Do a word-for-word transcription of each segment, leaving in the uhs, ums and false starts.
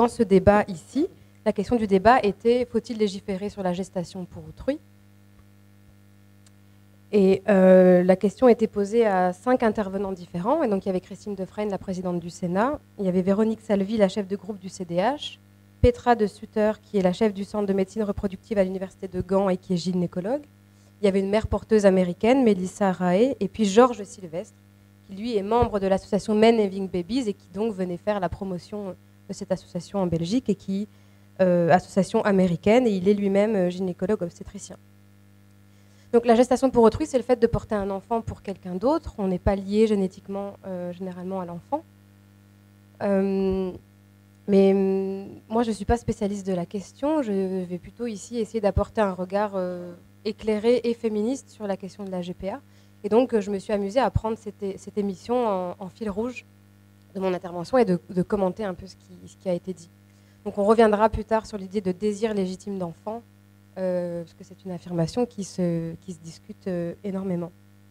dans ce débat ici, la question du débat était, faut-il légiférer sur la gestation pour autrui? Et euh, la question était posée à cinq intervenants différents. Et donc, il y avait Christine Defrane, la présidente du Sénat. Il y avait Véronique Salvi, la chef de groupe du C D H. Petra de Sutter, qui est la chef du centre de médecine reproductive à l'université de Gand et qui est gynécologue. Il y avait une mère porteuse américaine, Melissa Rae. Et puis Georges Sylvestre, qui lui est membre de l'association Men Having Babies et qui donc venait faire la promotion de cette association en Belgique, et qui, euh, association américaine, et il est lui-même gynécologue obstétricien. Donc la gestation pour autrui, c'est le fait de porter un enfant pour quelqu'un d'autre. On n'est pas lié génétiquement, euh, généralement, à l'enfant. Euh, mais euh, moi, je ne suis pas spécialiste de la question. Je vais plutôt ici essayer d'apporter un regard euh, éclairé et féministe sur la question de la G P A. Et donc, je me suis amusée à prendre cette, cette émission en, en fil rouge de mon intervention et de, de commenter un peu ce qui, ce qui a été dit. Donc, on reviendra plus tard sur l'idée de désir légitime d'enfant. Euh, parce que c'est une affirmation qui se, qui se discute euh, énormément.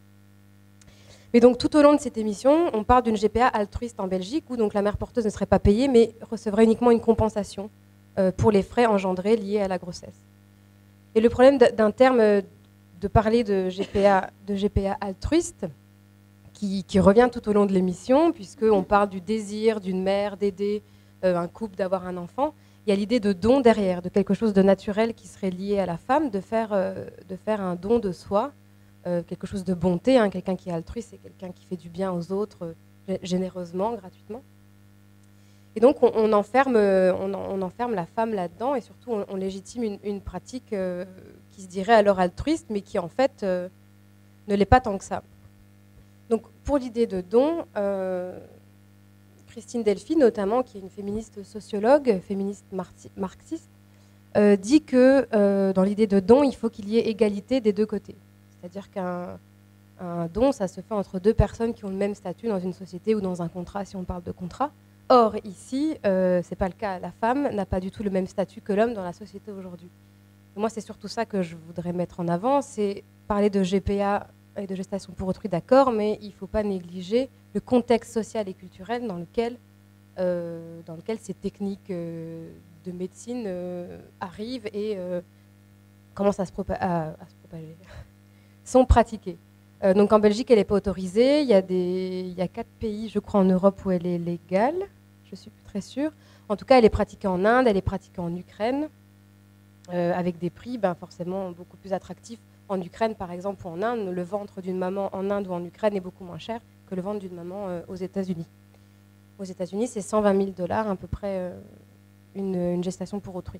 Mais donc tout au long de cette émission, on parle d'une G P A altruiste en Belgique où donc la mère porteuse ne serait pas payée mais recevrait uniquement une compensation euh, pour les frais engendrés liés à la grossesse. Et le problème d'un terme, de parler de G P A, de G P A altruiste, qui, qui revient tout au long de l'émission, puisqu'on parle du désir d'une mère d'aider euh, un couple d'avoir un enfant, il y a l'idée de don derrière, de quelque chose de naturel qui serait lié à la femme, de faire, euh, de faire un don de soi, euh, quelque chose de bonté. Hein, quelqu'un qui est altruiste, c'est quelqu'un qui fait du bien aux autres euh, généreusement, gratuitement. Et donc on, on, enferme, on, on enferme la femme là-dedans, et surtout on, on légitime une, une pratique euh, qui se dirait alors altruiste, mais qui en fait euh, ne l'est pas tant que ça. Donc pour l'idée de don, euh, Christine Delphi, notamment, qui est une féministe sociologue, féministe marxiste, euh, dit que euh, dans l'idée de don, il faut qu'il y ait égalité des deux côtés. C'est-à-dire qu'un un don, ça se fait entre deux personnes qui ont le même statut dans une société ou dans un contrat, si on parle de contrat. Or, ici, euh, ce n'est pas le cas. La femme n'a pas du tout le même statut que l'homme dans la société aujourd'hui. Moi, c'est surtout ça que je voudrais mettre en avant, c'est parler de G P A et de gestation pour autrui, d'accord, mais il ne faut pas négliger le contexte social et culturel dans lequel, euh, dans lequel ces techniques euh, de médecine euh, arrivent et euh, commencent à se, propa à, à se propager, sont pratiquées. Euh, donc en Belgique, elle n'est pas autorisée. Il y a des, il y a quatre pays, je crois, en Europe où elle est légale. Je ne suis plus très sûre. En tout cas, elle est pratiquée en Inde, elle est pratiquée en Ukraine, euh, avec des prix ben, forcément beaucoup plus attractifs. En Ukraine, par exemple, ou en Inde, le ventre d'une maman en Inde ou en Ukraine est beaucoup moins cher que le ventre d'une maman euh, aux États-Unis. Aux États-Unis, c'est cent vingt mille dollars à peu près euh, une, une gestation pour autrui.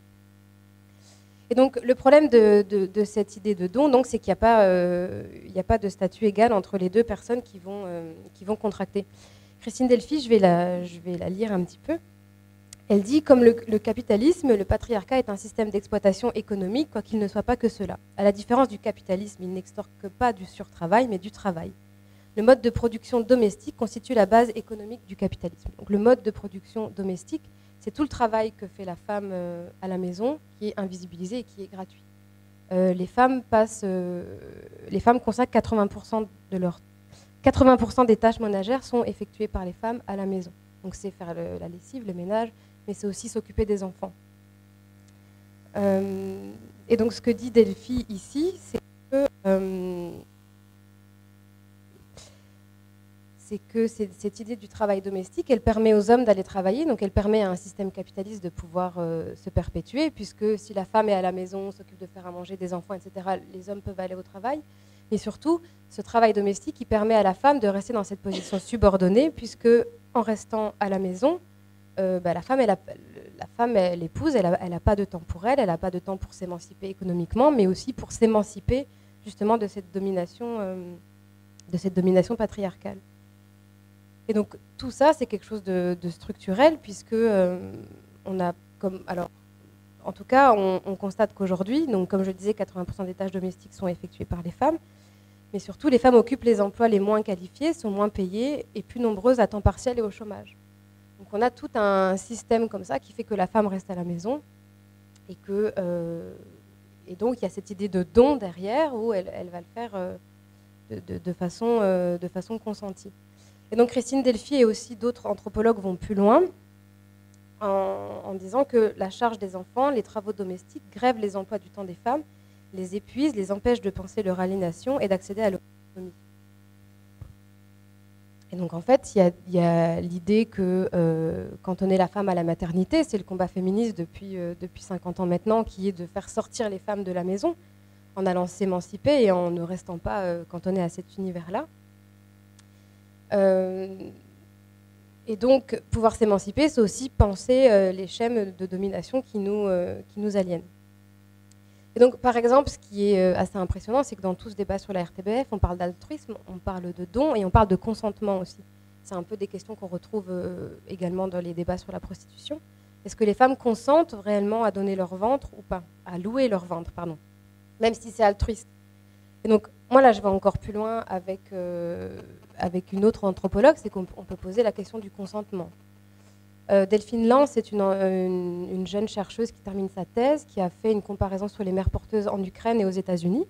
Et donc, le problème de, de, de cette idée de don, c'est qu'il n'y a, euh, a pas de statut égal entre les deux personnes qui vont, euh, qui vont contracter. Christine Delphi, je vais, la, je vais la lire un petit peu. Elle dit, comme le, le capitalisme, le patriarcat est un système d'exploitation économique, quoiqu'il ne soit pas que cela. À la différence du capitalisme, il n'extorque pas du surtravail, mais du travail. Le mode de production domestique constitue la base économique du capitalisme. Donc, le mode de production domestique, c'est tout le travail que fait la femme euh, à la maison, qui est invisibilisé et qui est gratuit. Euh, les femmes passent, euh, les femmes consacrent quatre-vingts pour cent de leur, quatre-vingts pour cent des tâches ménagères sont effectuées par les femmes à la maison. Donc, c'est faire le, la lessive, le ménage, mais c'est aussi s'occuper des enfants. Euh, et donc, ce que dit Delphi ici, c'est que, euh, c'est que cette idée du travail domestique, elle permet aux hommes d'aller travailler, donc elle permet à un système capitaliste de pouvoir euh, se perpétuer, puisque si la femme est à la maison, s'occupe de faire à manger des enfants, et cetera, les hommes peuvent aller au travail. Mais surtout, ce travail domestique, il permet à la femme de rester dans cette position subordonnée, puisque en restant à la maison, Euh, bah, la femme, elle a, la femme, l'épouse, elle n'a pas de temps pour elle, elle n'a pas de temps pour s'émanciper économiquement, mais aussi pour s'émanciper justement de cette domination, euh, de cette domination patriarcale. Et donc tout ça, c'est quelque chose de, de structurel, puisque euh, on a, comme, alors, en tout cas, on, on constate qu'aujourd'hui, donc comme je disais, quatre-vingts pour cent des tâches domestiques sont effectuées par les femmes, mais surtout les femmes occupent les emplois les moins qualifiés, sont moins payées et plus nombreuses à temps partiel et au chômage. Donc on a tout un système comme ça qui fait que la femme reste à la maison et, que, euh, et donc il y a cette idée de don derrière où elle, elle va le faire euh, de, de, de, façon, euh, de façon consentie. Et donc Christine Delphi et aussi d'autres anthropologues vont plus loin en, en disant que la charge des enfants, les travaux domestiques grèvent les emplois du temps des femmes, les épuisent, les empêchent de penser leur aliénation et d'accéder à l'autonomie. Et donc en fait, il y a, a l'idée que euh, cantonner la femme à la maternité, c'est le combat féministe depuis, euh, depuis cinquante ans maintenant, qui est de faire sortir les femmes de la maison en allant s'émanciper et en ne restant pas euh, cantonnées à cet univers-là. Euh, et donc, pouvoir s'émanciper, c'est aussi penser euh, les schèmes de domination qui nous, euh, qui nous aliènent. Et donc, par exemple, ce qui est euh, assez impressionnant, c'est que dans tout ce débat sur la R T B F, on parle d'altruisme, on parle de don et on parle de consentement aussi. C'est un peu des questions qu'on retrouve euh, également dans les débats sur la prostitution. Est-ce que les femmes consentent réellement à donner leur ventre ou pas? À louer leur ventre, pardon. Même si c'est altruiste. Et donc, moi, là, je vais encore plus loin avec, euh, avec une autre anthropologue, c'est qu'on peut poser la question du consentement. Euh, Delphine Lance, c'est une, une, une jeune chercheuse qui termine sa thèse, qui a fait une comparaison sur les mères porteuses en Ukraine et aux États-Unis.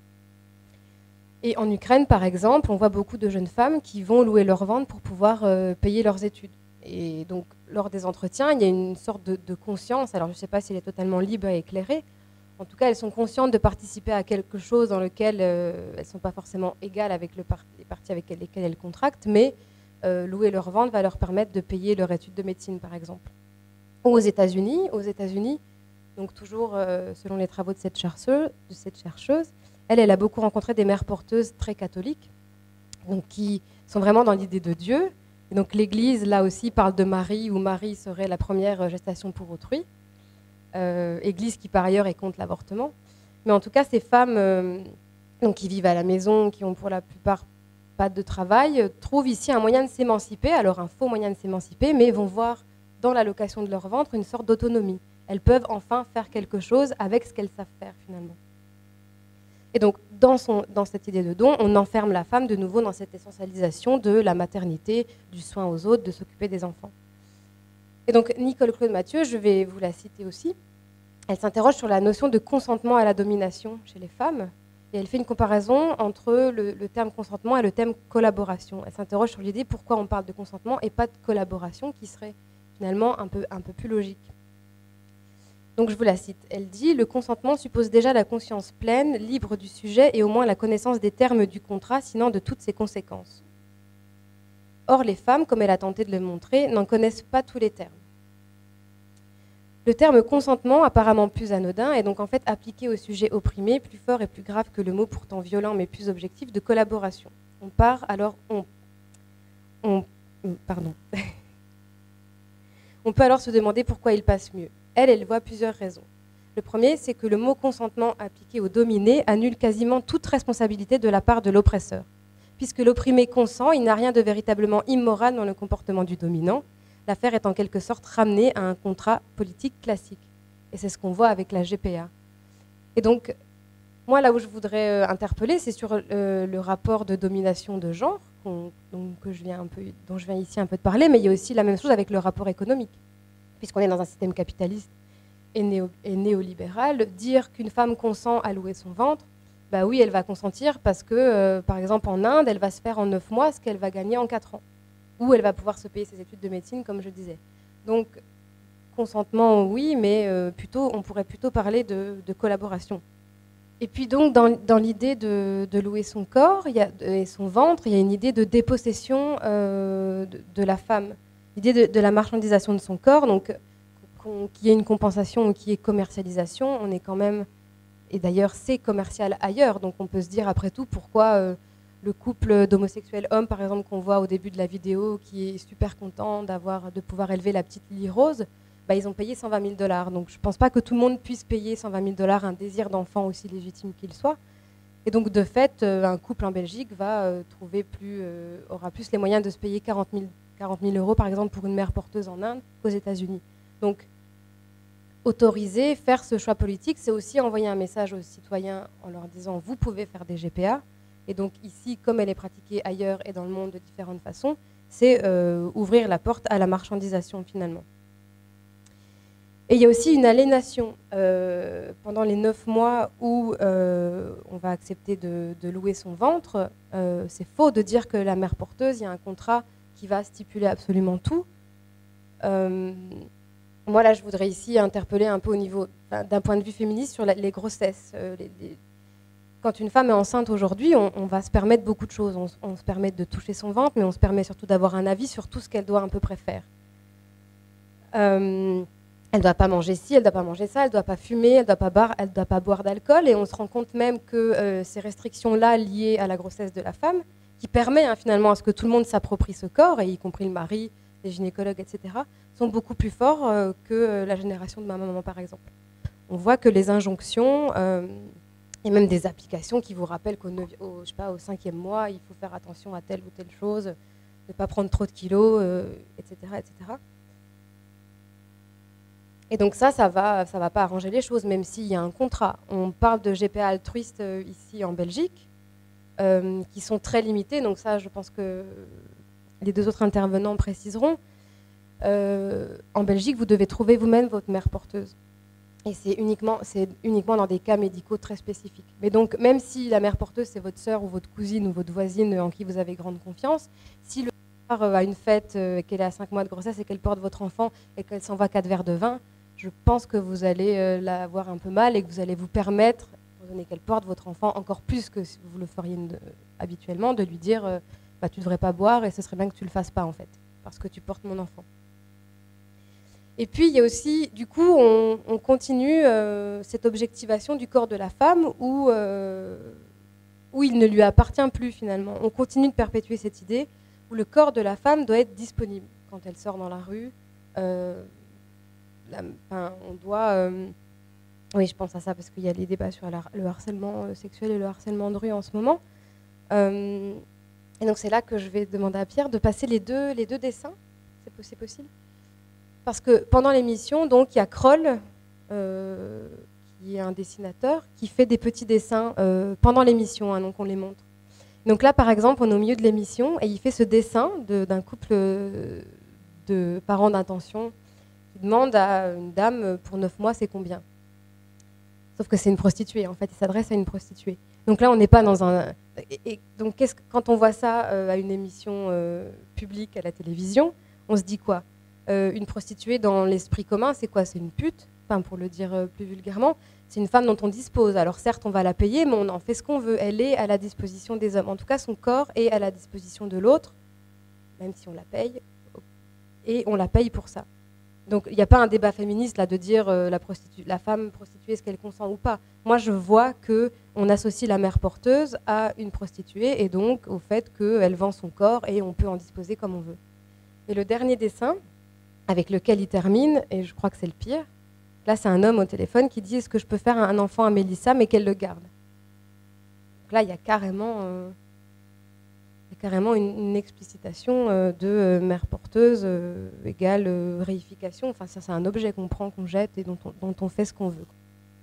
Et en Ukraine, par exemple, on voit beaucoup de jeunes femmes qui vont louer leur ventre pour pouvoir euh, payer leurs études. Et donc, lors des entretiens, il y a une sorte de, de conscience, alors je ne sais pas si elle est totalement libre et éclairée, en tout cas, elles sont conscientes de participer à quelque chose dans lequel euh, elles ne sont pas forcément égales avec le par les parties avec lesquelles elles contractent, mais euh, louer leur ventre va leur permettre de payer leur étude de médecine, par exemple. Ou aux États-Unis, aux États-Unis, donc toujours euh, selon les travaux de cette chercheuse, de cette chercheuse, elle, elle a beaucoup rencontré des mères porteuses très catholiques, donc qui sont vraiment dans l'idée de Dieu. Et donc l'Église, là aussi, parle de Marie, où Marie serait la première gestation pour autrui. Euh, église qui par ailleurs est contre l'avortement. Mais en tout cas, ces femmes euh, donc, qui vivent à la maison, qui ont pour la plupart pas de travail, euh, trouvent ici un moyen de s'émanciper, alors un faux moyen de s'émanciper, mais vont voir dans l'allocation de leur ventre une sorte d'autonomie. Elles peuvent enfin faire quelque chose avec ce qu'elles savent faire finalement. Et donc, dans, son, dans cette idée de don, on enferme la femme de nouveau dans cette essentialisation de la maternité, du soin aux autres, de s'occuper des enfants. Et donc, Nicole Claude Mathieu, je vais vous la citer aussi, elle s'interroge sur la notion de consentement à la domination chez les femmes, et elle fait une comparaison entre le, le terme consentement et le terme collaboration. Elle s'interroge sur l'idée pourquoi on parle de consentement et pas de collaboration, qui serait finalement un peu, un peu plus logique. Donc je vous la cite. Elle dit « Le consentement suppose déjà la conscience pleine, libre du sujet et au moins la connaissance des termes du contrat, sinon de toutes ses conséquences. Or, les femmes, comme elle a tenté de le montrer, n'en connaissent pas tous les termes. Le terme consentement, apparemment plus anodin, est donc en fait appliqué au sujet opprimé, plus fort et plus grave que le mot pourtant violent mais plus objectif de collaboration. On part alors, on, on, pardon. On peut alors se demander pourquoi il passe mieux. Elle, elle voit plusieurs raisons. Le premier, c'est que le mot consentement appliqué au dominé annule quasiment toute responsabilité de la part de l'oppresseur. Puisque l'opprimé consent, il n'a rien de véritablement immoral dans le comportement du dominant. L'affaire est en quelque sorte ramenée à un contrat politique classique. Et c'est ce qu'on voit avec la G P A. Et donc, moi, là où je voudrais euh, interpeller, c'est sur euh, le rapport de domination de genre, donc, que je viens un peu, dont je viens ici un peu de parler, mais il y a aussi la même chose avec le rapport économique. Puisqu'on est dans un système capitaliste et, néo, et néolibéral, dire qu'une femme consent à louer son ventre, bah oui, elle va consentir parce que, euh, par exemple, en Inde, elle va se faire en neuf mois ce qu'elle va gagner en quatre ans. Ou elle va pouvoir se payer ses études de médecine, comme je disais. Donc, consentement, oui, mais euh, plutôt, on pourrait plutôt parler de, de collaboration. Et puis donc, dans, dans l'idée de, de louer son corps il y a, et son ventre, il y a une idée de dépossession euh, de, de la femme. L'idée de, de la marchandisation de son corps, donc qu'il y ait une compensation ou qu'il y ait commercialisation, on est quand même... Et d'ailleurs, c'est commercial ailleurs, donc on peut se dire, après tout, pourquoi... Euh, le couple d'homosexuels hommes, par exemple, qu'on voit au début de la vidéo, qui est super content d'avoir, de pouvoir élever la petite Lily Rose, bah, ils ont payé cent vingt mille dollars. Donc je ne pense pas que tout le monde puisse payer cent vingt mille dollars un désir d'enfant aussi légitime qu'il soit. Et donc de fait, un couple en Belgique va euh, trouver plus, euh, aura plus les moyens de se payer quarante mille euros, par exemple, pour une mère porteuse en Inde qu'aux États-Unis. Donc autoriser, faire ce choix politique, c'est aussi envoyer un message aux citoyens en leur disant « vous pouvez faire des G P A ». Et donc ici, comme elle est pratiquée ailleurs et dans le monde de différentes façons, c'est euh, ouvrir la porte à la marchandisation finalement. Et il y a aussi une aliénation. Euh, pendant les neuf mois où euh, on va accepter de, de louer son ventre, euh, c'est faux de dire que la mère porteuse, il y a un contrat qui va stipuler absolument tout. Euh, moi, là, je voudrais ici interpeller un peu au niveau, d'un point de vue féministe, sur la, les grossesses. Euh, les, les... Quand une femme est enceinte aujourd'hui, on, on va se permettre beaucoup de choses. On, on se permet de toucher son ventre, mais on se permet surtout d'avoir un avis sur tout ce qu'elle doit à peu près faire. Euh, elle ne doit pas manger ci, elle ne doit pas manger ça, elle ne doit pas fumer, elle ne doit pas boire, elle doit pas boire d'alcool. Et on se rend compte même que euh, ces restrictions-là liées à la grossesse de la femme, qui permet hein, finalement à ce que tout le monde s'approprie ce corps, et y compris le mari, les gynécologues, et cetera, sont beaucoup plus forts euh, que euh, la génération de ma maman, par exemple. On voit que les injonctions, euh, et même des applications qui vous rappellent qu'au au, je sais pas, au cinquième mois, il faut faire attention à telle ou telle chose, ne pas prendre trop de kilos, euh, et cetera, et cetera. Et donc ça, ça va, ça va pas arranger les choses, même s'il y a un contrat. On parle de G P A altruistes euh, ici en Belgique, euh, qui sont très limités. Donc ça, je pense que les deux autres intervenants préciseront. Euh, en Belgique, vous devez trouver vous-même votre mère porteuse. Et c'est uniquement, c'est uniquement dans des cas médicaux très spécifiques. Mais donc, même si la mère porteuse, c'est votre sœur ou votre cousine ou votre voisine en qui vous avez grande confiance, si le soir à une fête, euh, qu'elle est à cinq mois de grossesse et qu'elle porte votre enfant et qu'elle s'envoie quatre verres de vin, je pense que vous allez euh, la avoir un peu mal et que vous allez vous permettre, étant donné qu'elle porte votre enfant encore plus que si vous le feriez de, habituellement, de lui dire euh, bah, tu ne devrais pas boire et ce serait bien que tu ne le fasses pas en fait, parce que tu portes mon enfant. Et puis il y a aussi, du coup, on, on continue euh, cette objectivation du corps de la femme où, euh, où il ne lui appartient plus finalement. On continue de perpétuer cette idée où le corps de la femme doit être disponible quand elle sort dans la rue. Euh, La, enfin, on doit, euh, oui, je pense à ça parce qu'il y a les débats sur la, le harcèlement sexuel et le harcèlement de rue en ce moment. Euh, et donc c'est là que je vais demander à Pierre de passer les deux, les deux dessins. C'est possible? Parce que pendant l'émission, donc il y a Kroll, euh, qui est un dessinateur, qui fait des petits dessins euh, pendant l'émission, hein, donc on les montre. Donc là, par exemple, on est au milieu de l'émission et il fait ce dessin de, d'un couple de parents d'intention. Il demande à une dame pour neuf mois, c'est combien? Sauf que c'est une prostituée, en fait, il s'adresse à une prostituée. Donc là, on n'est pas dans un... Et, et donc, qu'est-ce que, quand on voit ça euh, à une émission euh, publique à la télévision, on se dit quoi? euh, Une prostituée, dans l'esprit commun, c'est quoi? C'est une pute, enfin, pour le dire euh, plus vulgairement. C'est une femme dont on dispose. Alors certes, on va la payer, mais on en fait ce qu'on veut. Elle est à la disposition des hommes. En tout cas, son corps est à la disposition de l'autre, même si on la paye. Et on la paye pour ça. Donc, il n'y a pas un débat féministe là de dire euh, la, la femme prostituée, est-ce qu'elle consent ou pas. Moi, je vois qu'on associe la mère porteuse à une prostituée et donc au fait qu'elle vend son corps et on peut en disposer comme on veut. Et le dernier dessin, avec lequel il termine, et je crois que c'est le pire, là, c'est un homme au téléphone qui dit « Est-ce que je peux faire un enfant à Mélissa, mais qu'elle le garde ?» Donc là, il y a carrément... Euh, carrément une, une explicitation euh, de euh, mère porteuse euh, égale euh, réification. Enfin, ça, c'est un objet qu'on prend, qu'on jette et dont on, dont on fait ce qu'on veut.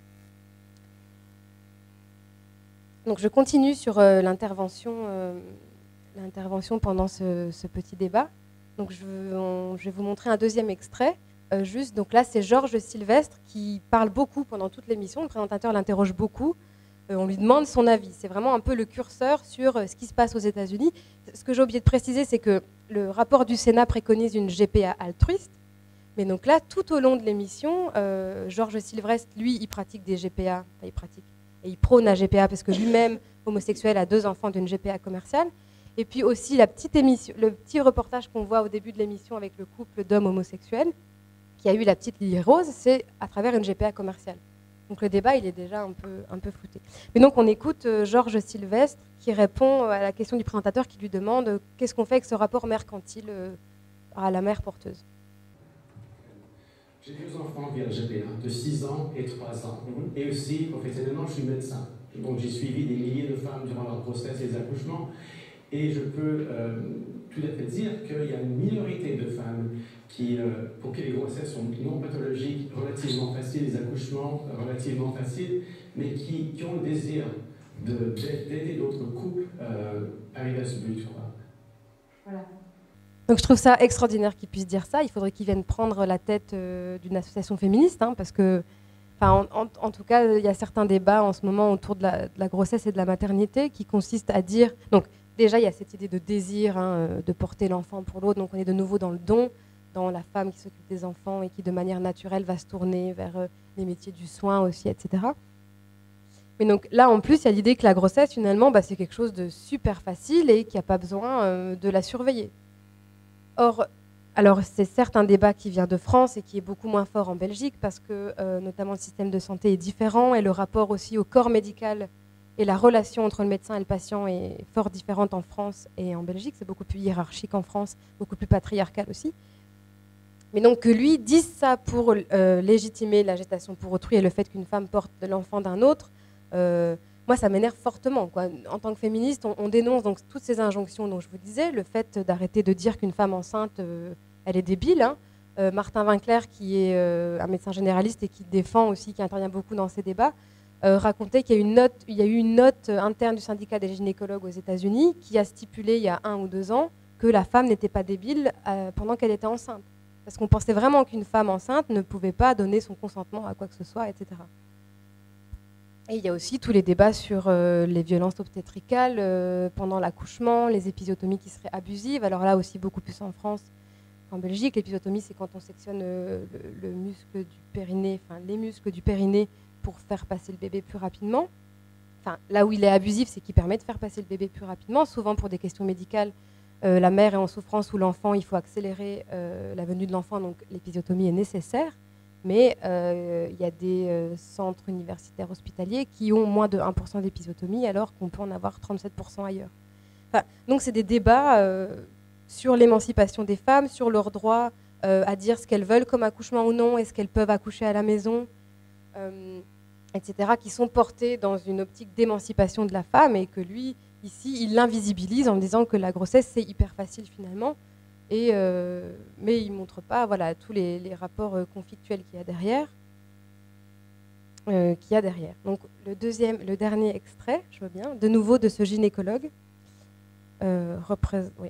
Donc, je continue sur euh, l'intervention, euh, l'intervention pendant ce, ce petit débat. Donc, je, on, je vais vous montrer un deuxième extrait. Euh, juste, donc là, c'est Georges Sylvestre qui parle beaucoup pendant toute l'émission. Le présentateur l'interroge beaucoup. Euh, on lui demande son avis. C'est vraiment un peu le curseur sur euh, ce qui se passe aux États-Unis. Ce que j'ai oublié de préciser, c'est que le rapport du Sénat préconise une G P A altruiste. Mais donc là, tout au long de l'émission, euh, Georges Sylvestre, lui, il pratique des G P A. Enfin, il pratique. Et il prône la G P A parce que lui-même, homosexuel, a deux enfants d'une G P A commerciale. Et puis aussi, la petite émission, le petit reportage qu'on voit au début de l'émission avec le couple d'hommes homosexuels, qui a eu la petite Lily Rose, c'est à travers une G P A commerciale. Donc le débat, il est déjà un peu, un peu flouté. Mais donc on écoute euh, Georges Sylvestre qui répond à la question du présentateur qui lui demande euh, qu'est-ce qu'on fait avec ce rapport mercantile euh, à la mère porteuse. J'ai deux enfants via le G P A, de six ans et trois ans. Mm-hmm. Et aussi, professionnellement, je suis médecin. Donc j'ai suivi des milliers de femmes durant leur grossesse et les accouchements. Et je peux euh, tout à fait dire qu'il y a une minorité de femmes qui, euh, pour qui les grossesses sont non pathologiques, relativement faciles, les accouchements relativement faciles, mais qui, qui ont le désir d'aider d'autres couples euh, arriver à ce but. Quoi. Voilà. Donc je trouve ça extraordinaire qu'ils puissent dire ça. Il faudrait qu'ils viennent prendre la tête euh, d'une association féministe, hein, parce que, en, en, en tout cas, il y a certains débats en ce moment autour de la, de la grossesse et de la maternité qui consistent à dire... Donc, déjà, il y a cette idée de désir, hein, de porter l'enfant pour l'autre, donc on est de nouveau dans le don. dans la femme qui s'occupe des enfants et qui de manière naturelle va se tourner vers euh, les métiers du soin aussi, et cetera. Mais donc là, en plus, il y a l'idée que la grossesse, finalement, bah, c'est quelque chose de super facile et qu'il n'y a pas besoin euh, de la surveiller. Or, alors c'est certes un débat qui vient de France et qui est beaucoup moins fort en Belgique parce que euh, notamment le système de santé est différent et le rapport aussi au corps médical et la relation entre le médecin et le patient est fort différente en France et en Belgique. C'est beaucoup plus hiérarchique en France, beaucoup plus patriarcal aussi. Mais donc que lui dise ça pour euh, légitimer la gestation pour autrui et le fait qu'une femme porte l'enfant d'un autre, euh, moi ça m'énerve fortement, quoi. En tant que féministe, on, on dénonce donc toutes ces injonctions dont je vous disais, le fait d'arrêter de dire qu'une femme enceinte, euh, elle est débile. Hein. Euh, Martin Winkler, qui est euh, un médecin généraliste et qui défend aussi, qui intervient beaucoup dans ces débats, euh, racontait qu'il y a, une note, il y a eu une note interne du syndicat des gynécologues aux États-Unis qui a stipulé il y a un ou deux ans que la femme n'était pas débile euh, pendant qu'elle était enceinte. Parce qu'on pensait vraiment qu'une femme enceinte ne pouvait pas donner son consentement à quoi que ce soit, et cetera. Et il y a aussi tous les débats sur euh, les violences obstétricales euh, pendant l'accouchement, les épisiotomies qui seraient abusives. Alors là aussi, beaucoup plus en France qu'en Belgique. L'épisiotomie, c'est quand on sectionne euh, le, le muscle du périnée, enfin les muscles du périnée pour faire passer le bébé plus rapidement. Enfin, là où il est abusif, c'est qu'il permet de faire passer le bébé plus rapidement, souvent pour des questions médicales. Euh, la mère est en souffrance ou l'enfant, il faut accélérer euh, la venue de l'enfant, donc l'épisiotomie est nécessaire. Mais euh, il y a des euh, centres universitaires hospitaliers qui ont moins de un pour cent d'épisiotomie alors qu'on peut en avoir trente-sept pour cent ailleurs. Enfin, donc c'est des débats euh, sur l'émancipation des femmes, sur leur droit euh, à dire ce qu'elles veulent comme accouchement ou non, est-ce qu'elles peuvent accoucher à la maison, euh, et cetera, qui sont portés dans une optique d'émancipation de la femme et que lui... Ici, il l'invisibilise en disant que la grossesse, c'est hyper facile finalement, et, euh, mais il ne montre pas voilà, tous les, les rapports euh, conflictuels qu'il y a derrière. Euh, qu'il y a derrière. Donc, le, deuxième, le dernier extrait, je veux bien, de nouveau de ce gynécologue, euh, représente... Oui.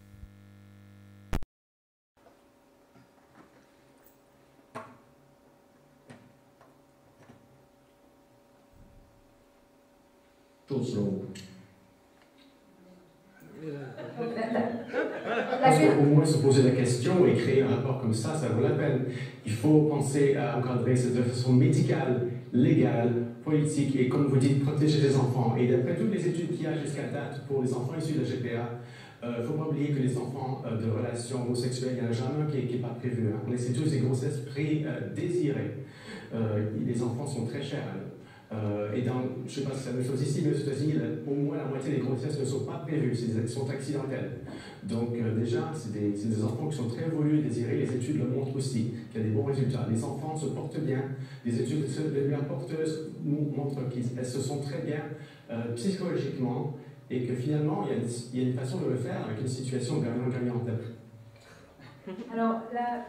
Au moins se poser la question et créer un rapport comme ça, ça vaut la peine. Il faut penser à encadrer ça de façon médicale, légale, politique et, comme vous dites, protéger les enfants. Et d'après toutes les études qu'il y a jusqu'à date pour les enfants issus de la G P A, il euh, ne faut pas oublier que les enfants euh, de relations homosexuelles, il n'y en a jamais un qui n'est pas prévu. Hein. On essaie tous des grossesses pré-désirées. Euh, les enfants sont très chers. Hein. Euh, et dans, je ne sais pas si c'est la même chose ici, mais aux États-Unis, au moins la moitié des grossesses ne sont pas prévues, elles sont accidentelles. Donc euh, déjà, c'est des, des enfants qui sont très voulus et désirés, les études le montrent aussi, qu'il y a des bons résultats. Les enfants se portent bien, les études les mères porteuses nous montrent qu'elles se sont très bien euh, psychologiquement, et que finalement, il y, a une, il y a une façon de le faire avec une situation gagnant-gagnante. Alors là...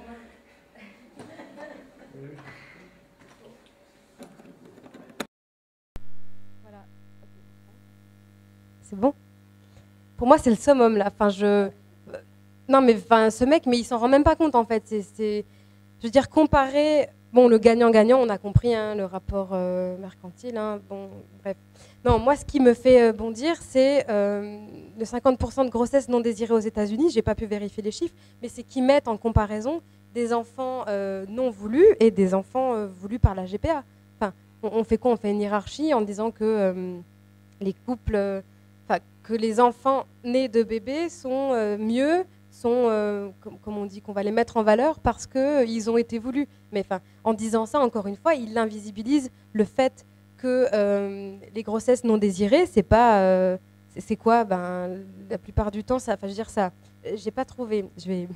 C'est bon. Pour moi, c'est le summum, là. Enfin, je... Non, mais enfin, ce mec, mais il s'en rend même pas compte, en fait. C'est, c'est... Je veux dire, comparer... Bon, le gagnant-gagnant, on a compris, hein, le rapport euh, mercantile. Hein, bon, bref. Non, moi, ce qui me fait euh, bondir, c'est euh, le cinquante pour cent de grossesses non désirées aux États-Unis. J'ai pas pu vérifier les chiffres, mais c'est qu'ils mettent en comparaison des enfants euh, non voulus et des enfants euh, voulus par la G P A. Enfin, on, on fait quoi? On fait une hiérarchie en disant que euh, les couples... Euh, Enfin, que les enfants nés de bébés sont euh, mieux, sont, euh, comme, comme on dit, qu'on va les mettre en valeur parce qu'ils euh, ont été voulus. Mais enfin, en disant ça, encore une fois, il invisibilise le fait que euh, les grossesses non désirées, c'est pas, euh, c'est, c'est quoi? Ben, la plupart du temps, ça, enfin, je veux dire ça, j'ai pas trouvé. Je vais.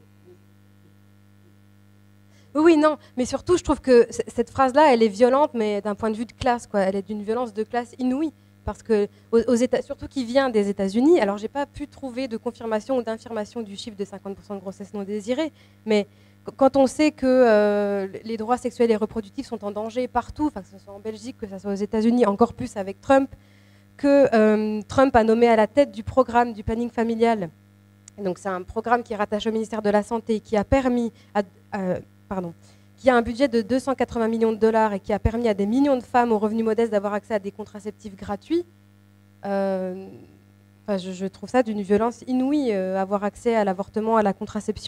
Oui, oui, non, mais surtout, je trouve que c- cette phrase-là, elle est violente, mais d'un point de vue de classe, quoi. Elle est d'une violence de classe inouïe. Parce que, aux, aux États, surtout qui vient des États-Unis, alors j'ai pas pu trouver de confirmation ou d'infirmation du chiffre de cinquante pour cent de grossesses non désirées, mais quand on sait que euh, les droits sexuels et reproductifs sont en danger partout, que ce soit en Belgique, que ce soit aux États-Unis, encore plus avec Trump, que euh, Trump a nommé à la tête du programme du planning familial, donc c'est un programme qui est rattaché au ministère de la Santé, qui a permis, à, euh, pardon, qui a un budget de deux cent quatre-vingts millions de dollars et qui a permis à des millions de femmes aux revenus modestes d'avoir accès à des contraceptifs gratuits. Euh, enfin, je, je trouve ça d'une violence inouïe, euh, avoir accès à l'avortement, à la contraception.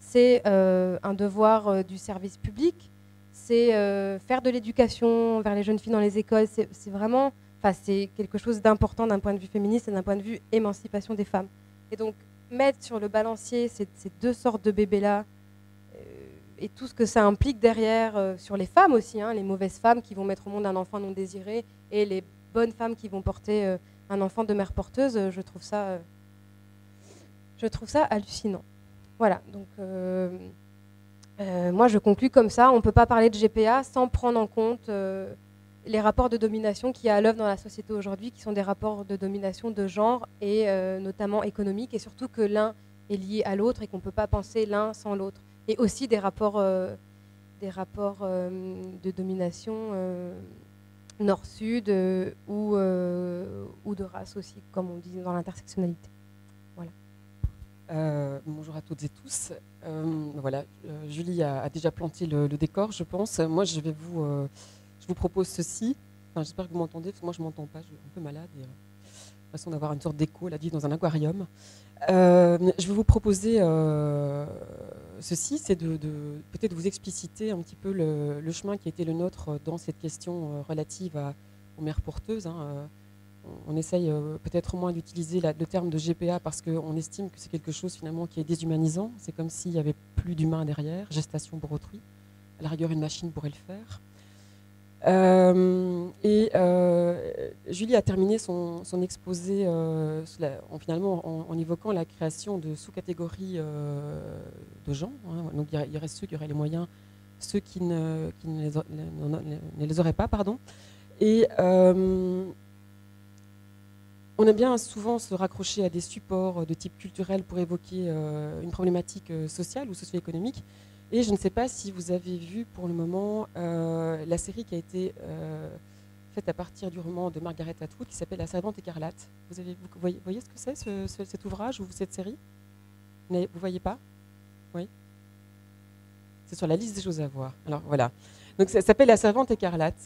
c'est euh, un devoir euh, du service public, c'est euh, faire de l'éducation vers les jeunes filles dans les écoles, c'est vraiment, enfin, c'est quelque chose d'important d'un point de vue féministe et d'un point de vue émancipation des femmes. Et donc, mettre sur le balancier ces, ces deux sortes de bébés-là, euh, et tout ce que ça implique derrière, euh, sur les femmes aussi, hein, les mauvaises femmes qui vont mettre au monde un enfant non désiré, et les bonnes femmes qui vont porter euh, un enfant de mère porteuse, euh, je trouve ça, euh, je trouve ça hallucinant. Voilà, donc euh, euh, moi je conclus comme ça, on ne peut pas parler de G P A sans prendre en compte euh, les rapports de domination qu'il y a à l'œuvre dans la société aujourd'hui, qui sont des rapports de domination de genre et euh, notamment économique, et surtout que l'un est lié à l'autre et qu'on ne peut pas penser l'un sans l'autre. Et aussi des rapports, euh, des rapports euh, de domination euh, nord-sud euh, ou, euh, ou de race aussi, comme on dit dans l'intersectionnalité. Voilà. Euh, bonjour à toutes et tous. Euh, voilà, euh, Julie a, a déjà planté le, le décor, je pense. Moi, je vais vous, euh, je vous propose ceci. Enfin, j'espère que vous m'entendez, parce que moi, je ne m'entends pas. Je suis un peu malade. Et, euh, l'impression d'avoir une sorte d'écho, là, dit dans un aquarium. Euh, je vais vous proposer euh, ceci, c'est de, de peut-être vous expliciter un petit peu le, le chemin qui a été le nôtre dans cette question relative à, aux mères porteuses. Hein. On essaye euh, peut-être au moins d'utiliser le terme de G P A parce qu'on estime que c'est quelque chose finalement qui est déshumanisant. C'est comme s'il n'y avait plus d'humain derrière, gestation pour autrui. À la rigueur, une machine pourrait le faire. Euh, et euh, Julie a terminé son, son exposé euh, en, finalement en, en évoquant la création de sous-catégories euh, de gens. Hein. Donc il, il reste ceux qui auraient les moyens, ceux qui ne, qui ne, les, ne, ne les auraient pas. Pardon. Et euh, on aime bien souvent se raccrocher à des supports de type culturel pour évoquer euh, une problématique sociale ou socio-économique. Et je ne sais pas si vous avez vu pour le moment euh, la série qui a été euh, faite à partir du roman de Margaret Atwood qui s'appelle La Servante écarlate. Vous, avez, vous voyez, voyez ce que c'est ce, ce, cet ouvrage ou cette série? Vous ne voyez pas? Oui. C'est sur la liste des choses à voir. Alors voilà. Donc ça s'appelle La Servante écarlate.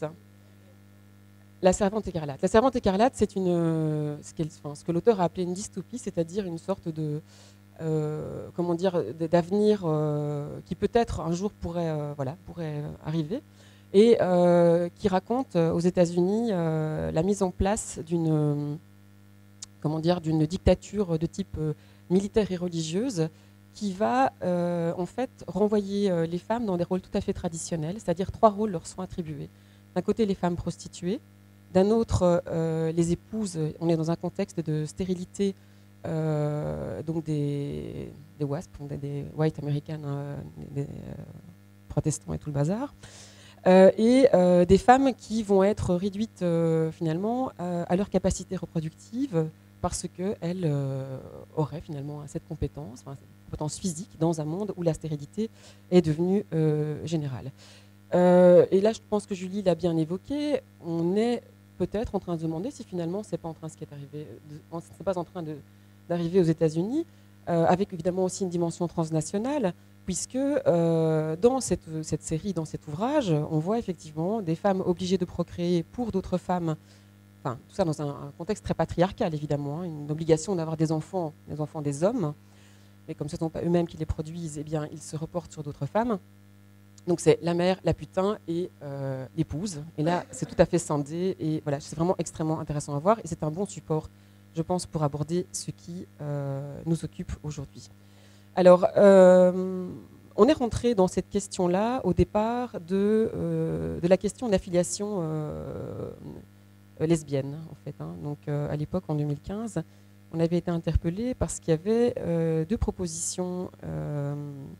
La Servante écarlate. La Servante écarlate, c'est une, ce, enfin, ce que l'auteur a appelé une dystopie, c'est-à-dire une sorte de Euh, comment dire, d'avenir euh, qui peut-être un jour pourrait, euh, voilà, pourrait arriver, et euh, qui raconte euh, aux États-Unis euh, la mise en place d'une, euh, comment dire, d'une dictature de type euh, militaire et religieuse qui va euh, en fait renvoyer euh, les femmes dans des rôles tout à fait traditionnels, c'est-à-dire trois rôles leur sont attribués. D'un côté, les femmes prostituées, d'un autre, euh, les épouses. On est dans un contexte de stérilité. Euh, donc des, des W A S P, des, des White American, euh, des, des euh, protestants et tout le bazar, euh, et euh, des femmes qui vont être réduites euh, finalement euh, à leur capacité reproductive parce qu'elles euh, auraient finalement cette compétence, enfin, cette compétence physique dans un monde où la stérilité est devenue euh, générale. Euh, et là, je pense que Julie l'a bien évoqué, on est peut-être en train de se demander si finalement c'est pas en train ce qui est arrivé, c'est pas en train de d'arriver aux États-Unis, euh, avec évidemment aussi une dimension transnationale, puisque euh, dans cette, cette série, dans cet ouvrage, on voit effectivement des femmes obligées de procréer pour d'autres femmes, enfin tout ça dans un, un contexte très patriarcal évidemment, hein, une obligation d'avoir des enfants, des enfants des hommes, mais comme ce ne sont pas eux-mêmes qui les produisent, eh bien ils se reportent sur d'autres femmes. Donc c'est la mère, la putain et euh, l'épouse, et là c'est tout à fait scindé, et voilà, c'est vraiment extrêmement intéressant à voir, et c'est un bon support, je pense, pour aborder ce qui euh, nous occupe aujourd'hui. Alors, euh, on est rentré dans cette question-là au départ de, euh, de la question de l'affiliation euh, lesbienne, en fait. Hein. Donc, euh, à l'époque, en deux mille quinze, on avait été interpellé parce qu'il y avait euh, deux propositions euh,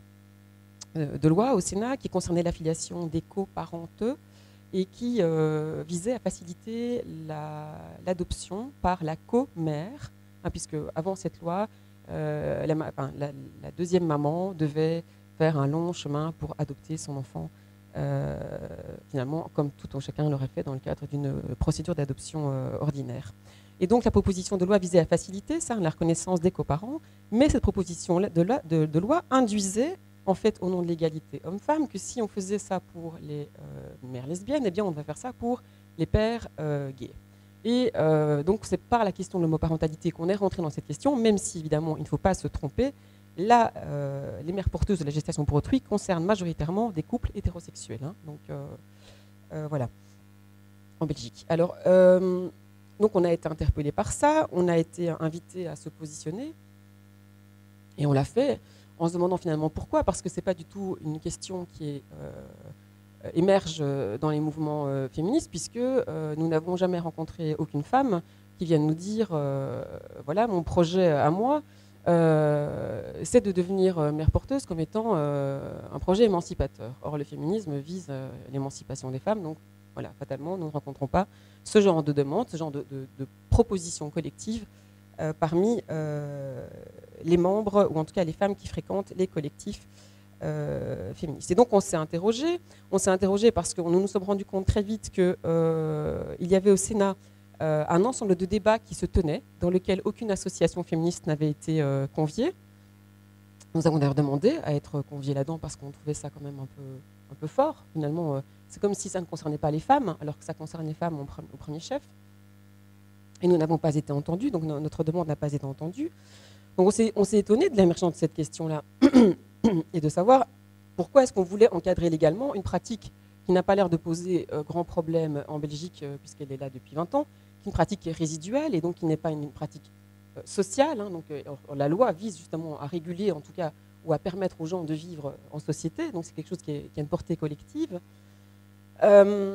de loi au Sénat qui concernaient l'affiliation des coparenteux et qui euh, visait à faciliter l'adoption la, par la co-mère, hein, puisque avant cette loi, euh, la, enfin, la, la deuxième maman devait faire un long chemin pour adopter son enfant, euh, finalement, comme tout un chacun l'aurait fait dans le cadre d'une procédure d'adoption euh, ordinaire. Et donc la proposition de loi visait à faciliter ça, la reconnaissance des coparents, mais cette proposition de, la, de, de loi induisait en fait, au nom de l'égalité homme-femme, que si on faisait ça pour les euh, mères lesbiennes, eh bien, on devait faire ça pour les pères euh, gays. Et euh, donc, c'est par la question de l'homoparentalité qu'on est rentré dans cette question, même si, évidemment, il ne faut pas se tromper. la, euh, les mères porteuses de la gestation pour autrui concernent majoritairement des couples hétérosexuels. Hein, donc euh, euh, voilà, en Belgique. Alors, euh, donc on a été interpellé par ça, on a été invité à se positionner, et on l'a fait en se demandant finalement pourquoi, parce que ce n'est pas du tout une question qui est, euh, émerge dans les mouvements euh, féministes, puisque euh, nous n'avons jamais rencontré aucune femme qui vienne nous dire, euh, voilà, mon projet à moi, euh, c'est de devenir mère porteuse comme étant euh, un projet émancipateur. Or, le féminisme vise euh, l'émancipation des femmes, donc voilà, fatalement, nous ne rencontrons pas ce genre de demande, ce genre de, de, de propositions collectives euh, parmi euh, les membres, ou en tout cas les femmes qui fréquentent les collectifs euh, féministes. Et donc on s'est interrogé, on s'est interrogé parce que nous nous sommes rendus compte très vite qu'il euh, y avait au Sénat euh, un ensemble de débats qui se tenaient, dans lequel aucune association féministe n'avait été euh, conviée. Nous avons d'ailleurs demandé à être conviés là-dedans parce qu'on trouvait ça quand même un peu, un peu fort. Finalement, euh, c'est comme si ça ne concernait pas les femmes, alors que ça concerne les femmes au premier chef. Et nous n'avons pas été entendus, donc notre demande n'a pas été entendue. Donc on s'est, on s'est étonné de l'émergence de cette question-là et de savoir pourquoi est-ce qu'on voulait encadrer légalement une pratique qui n'a pas l'air de poser euh, grand problème en Belgique, euh, puisqu'elle est là depuis vingt ans, qui est une pratique qui est résiduelle et donc qui n'est pas une, une pratique euh, sociale. Hein, donc, euh, la loi vise justement à réguler, en tout cas, ou à permettre aux gens de vivre en société. Donc c'est quelque chose qui, est, qui a une portée collective. Euh,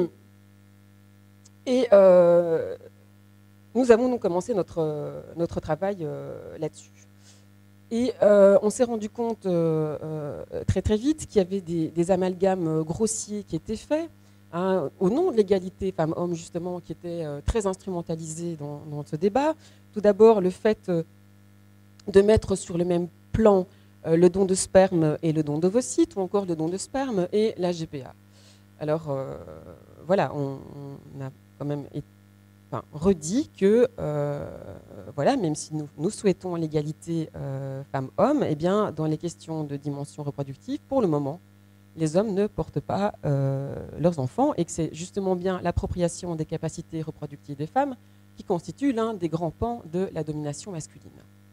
et euh, nous avons donc commencé notre, notre travail euh, là-dessus. Et euh, on s'est rendu compte euh, euh, très très vite qu'il y avait des, des amalgames grossiers qui étaient faits, hein, au nom de l'égalité femmes-hommes, justement, qui étaient euh, très instrumentalisés dans, dans ce débat. Tout d'abord, le fait euh, de mettre sur le même plan euh, le don de sperme et le don d'ovocytes, ou encore le don de sperme et la G P A. Alors, euh, voilà, on, on a quand même été Enfin, redit que, euh, voilà, même si nous, nous souhaitons l'égalité euh, femmes-hommes, eh bien, dans les questions de dimension reproductive, pour le moment, les hommes ne portent pas euh, leurs enfants et que c'est justement bien l'appropriation des capacités reproductives des femmes qui constitue l'un des grands pans de la domination masculine.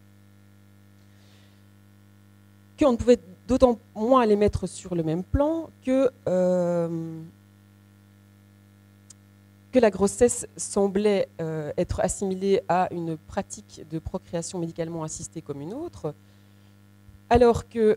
Qu'on ne pouvait d'autant moins les mettre sur le même plan que... Euh, que la grossesse semblait euh, être assimilée à une pratique de procréation médicalement assistée comme une autre, alors qu'on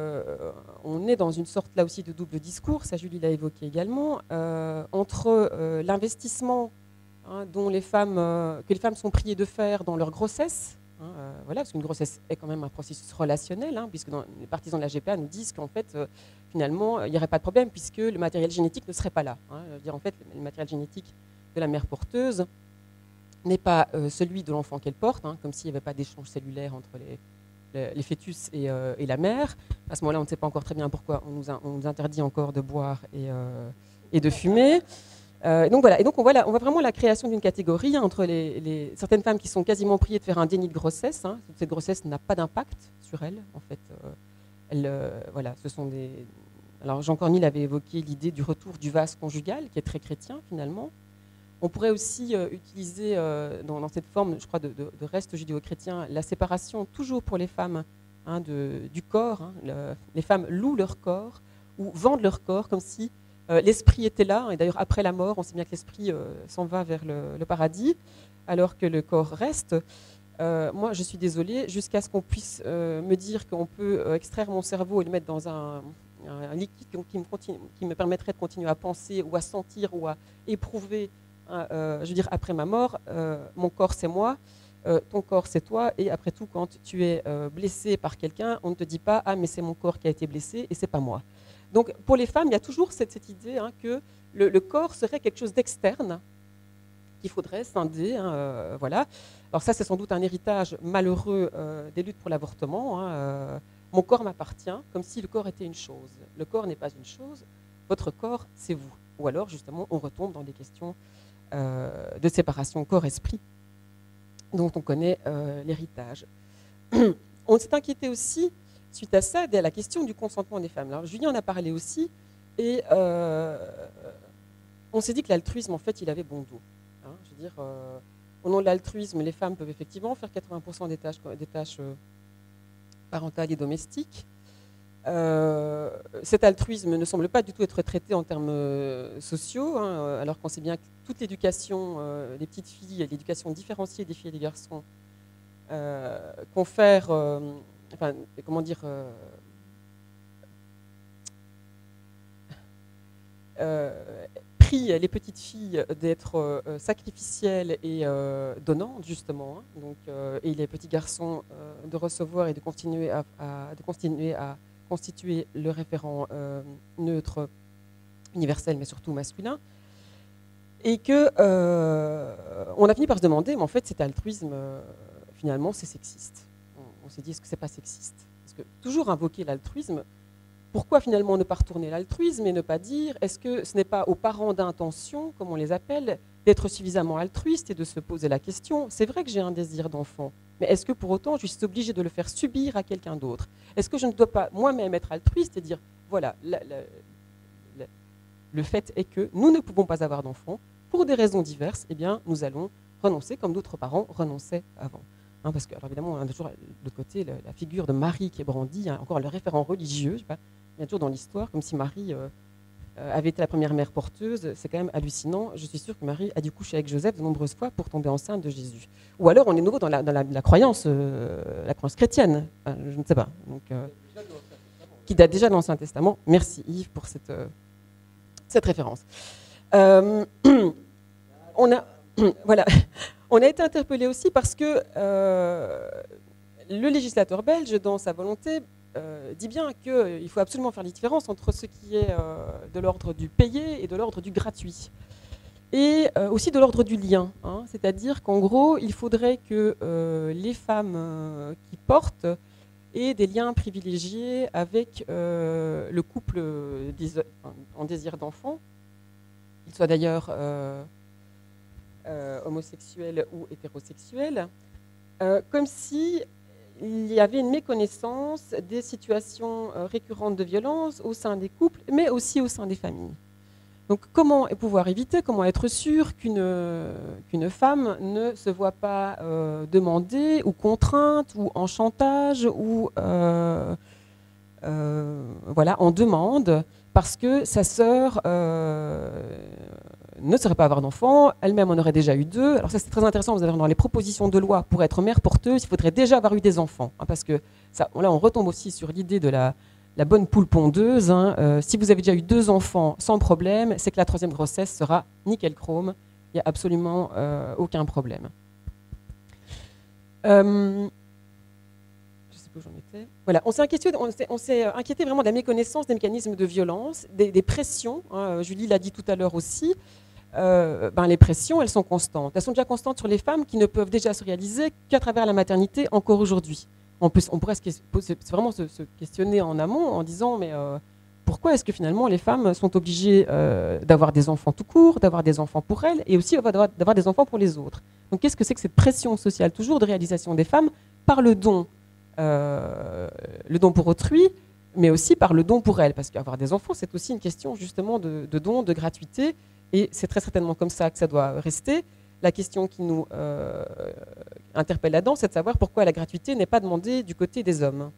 euh, est dans une sorte là aussi de double discours, ça Julie l'a évoqué également, euh, entre euh, l'investissement hein, dont les femmes, euh, que les femmes sont priées de faire dans leur grossesse, hein, euh, voilà, parce qu'une grossesse est quand même un processus relationnel, hein, puisque dans, les partisans de la G P A nous disent qu'en fait, euh, finalement, il n'y aurait pas de problème puisque le matériel génétique ne serait pas là. Hein. Je veux dire, en fait, le matériel génétique de la mère porteuse n'est pas euh, celui de l'enfant qu'elle porte, hein, comme s'il n'y avait pas d'échange cellulaire entre les, les, les fœtus et, euh, et la mère. À ce moment-là, on ne sait pas encore très bien pourquoi on nous, a, on nous interdit encore de boire et, euh, et de fumer. Euh, et donc voilà, et donc on voit, la, on voit vraiment la création d'une catégorie hein, entre les, les, certaines femmes qui sont quasiment priées de faire un déni de grossesse. Hein. Cette grossesse n'a pas d'impact sur elles, en fait. Euh, elles, euh, voilà, ce sont des... Alors Jean Cornille avait évoqué l'idée du retour du vase conjugal, qui est très chrétien finalement. On pourrait aussi euh, utiliser euh, dans, dans cette forme, je crois, de, de, de reste judéo-chrétien, la séparation toujours pour les femmes hein, de, du corps. Hein. Le, les femmes louent leur corps ou vendent leur corps comme si euh, l'esprit était là. Et d'ailleurs, après la mort, on sait bien que l'esprit euh, s'en va vers le, le paradis, alors que le corps reste. Euh, moi, je suis désolée, jusqu'à ce qu'on puisse euh, me dire qu'on peut euh, extraire mon cerveau et le mettre dans un, un liquide qui me, continue, qui me permettrait de continuer à penser ou à sentir ou à éprouver. Euh, je veux dire, après ma mort, euh, mon corps c'est moi, euh, ton corps c'est toi, et après tout, quand tu es euh, blessé par quelqu'un, on ne te dit pas « Ah, mais c'est mon corps qui a été blessé et c'est pas moi ». Donc, pour les femmes, il y a toujours cette, cette idée hein, que le, le corps serait quelque chose d'externe qu'il faudrait scinder. Hein, euh, voilà. Alors ça, c'est sans doute un héritage malheureux euh, des luttes pour l'avortement. Hein, euh, mon corps m'appartient, comme si le corps était une chose. Le corps n'est pas une chose, votre corps, c'est vous. Ou alors, justement, on retombe dans des questions Euh, de séparation corps-esprit, dont on connaît euh, l'héritage. On s'est inquiété aussi, suite à ça, de la question du consentement des femmes. Alors, Julien en a parlé aussi, et euh, on s'est dit que l'altruisme, en fait, il avait bon dos. Hein, je veux dire, euh, au nom de l'altruisme, les femmes peuvent effectivement faire quatre-vingts pour cent des tâches, des tâches euh, parental et domestique. Euh, cet altruisme ne semble pas du tout être traité en termes euh, sociaux, hein, alors qu'on sait bien que toute l'éducation euh, des petites filles, l'éducation différenciée des filles et des garçons, euh, confère, euh, enfin, comment dire, euh, euh, prie les petites filles d'être euh, sacrificielles et euh, donnantes, justement, hein, donc, euh, et les petits garçons euh, de recevoir et de continuer à, à, de continuer à constituer le référent euh, neutre, universel, mais surtout masculin, et que euh, on a fini par se demander, mais en fait, cet altruisme, euh, finalement, c'est sexiste. On, on s'est dit, est-ce que c'est pas sexiste? Parce que toujours invoquer l'altruisme, pourquoi finalement ne pas retourner l'altruisme et ne pas dire, est-ce que ce n'est pas aux parents d'intention, comme on les appelle, d'être suffisamment altruiste et de se poser la question, c'est vrai que j'ai un désir d'enfant, mais est-ce que pour autant je suis obligée de le faire subir à quelqu'un d'autre? Est-ce que je ne dois pas moi-même être altruiste et dire, voilà, la, la, la, le fait est que nous ne pouvons pas avoir d'enfants, pour des raisons diverses, eh bien, nous allons renoncer comme d'autres parents renonçaient avant. Hein, parce que, alors évidemment, on a toujours de l'autre côté la, la figure de Marie qui est brandie, hein, encore le référent religieux, je sais pas, il y a toujours dans l'histoire, comme si Marie euh, avait été la première mère porteuse, c'est quand même hallucinant. Je suis sûre que Marie a dû coucher avec Joseph de nombreuses fois pour tomber enceinte de Jésus. Ou alors on est nouveau dans la, dans la, la croyance, euh, la croyance chrétienne, enfin, je ne sais pas, donc, euh, qui date déjà de l'Ancien Testament. Merci Yves pour cette, euh, cette référence. Euh, on a, voilà, on a été interpellé aussi parce que euh, le législateur belge, dans sa volonté, Euh, dit bien qu'il euh, faut absolument faire la différence entre ce qui est euh, de l'ordre du payé et de l'ordre du gratuit. Et euh, aussi de l'ordre du lien. Hein, c'est-à-dire qu'en gros, il faudrait que euh, les femmes euh, qui portent aient des liens privilégiés avec euh, le couple en désir d'enfant, qu'il soit d'ailleurs euh, euh, homosexuel ou hétérosexuel, euh, comme si il y avait une méconnaissance des situations récurrentes de violence au sein des couples, mais aussi au sein des familles. Donc comment pouvoir éviter, comment être sûr qu'une qu'une femme ne se voit pas euh, demandée ou contrainte ou en chantage ou euh, euh, voilà, en demande parce que sa sœur euh, ne saurait pas avoir d'enfants, elle-même en aurait déjà eu deux. Alors ça c'est très intéressant, vous allez voir dans les propositions de loi, pour être mère porteuse, il faudrait déjà avoir eu des enfants. Hein, parce que ça, là on retombe aussi sur l'idée de la, la bonne poule pondeuse. Hein. Euh, si vous avez déjà eu deux enfants sans problème, c'est que la troisième grossesse sera nickel chrome, il n'y a absolument euh, aucun problème. Euh, je sais pas où j'en étais. Voilà, on s'est inquiété, on s'est, on s'est inquiété vraiment de la méconnaissance des mécanismes de violence, des, des pressions. Hein, Julie l'a dit tout à l'heure aussi. Euh, ben, les pressions, elles sont constantes. Elles sont déjà constantes sur les femmes qui ne peuvent déjà se réaliser qu'à travers la maternité encore aujourd'hui. On, peut, on pourrait se, se, vraiment se, se questionner en amont en disant mais euh, pourquoi est-ce que finalement les femmes sont obligées euh, d'avoir des enfants tout court, d'avoir des enfants pour elles et aussi d'avoir, d'avoir des enfants pour les autres. Donc qu'est-ce que c'est que cette pression sociale toujours de réalisation des femmes par le don, euh, le don pour autrui, mais aussi par le don pour elles, parce qu'avoir des enfants c'est aussi une question justement de, de don, de gratuité. Et c'est très certainement comme ça que ça doit rester. La question qui nous euh, interpelle là-dedans, c'est de savoir pourquoi la gratuité n'est pas demandée du côté des hommes.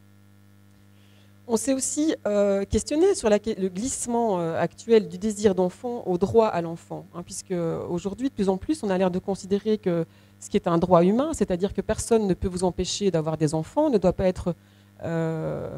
On s'est aussi euh, questionné sur la, le glissement euh, actuel du désir d'enfant au droit à l'enfant, hein, puisque aujourd'hui, de plus en plus, on a l'air de considérer que ce qui est un droit humain, c'est-à-dire que personne ne peut vous empêcher d'avoir des enfants, ne doit pas être... Euh,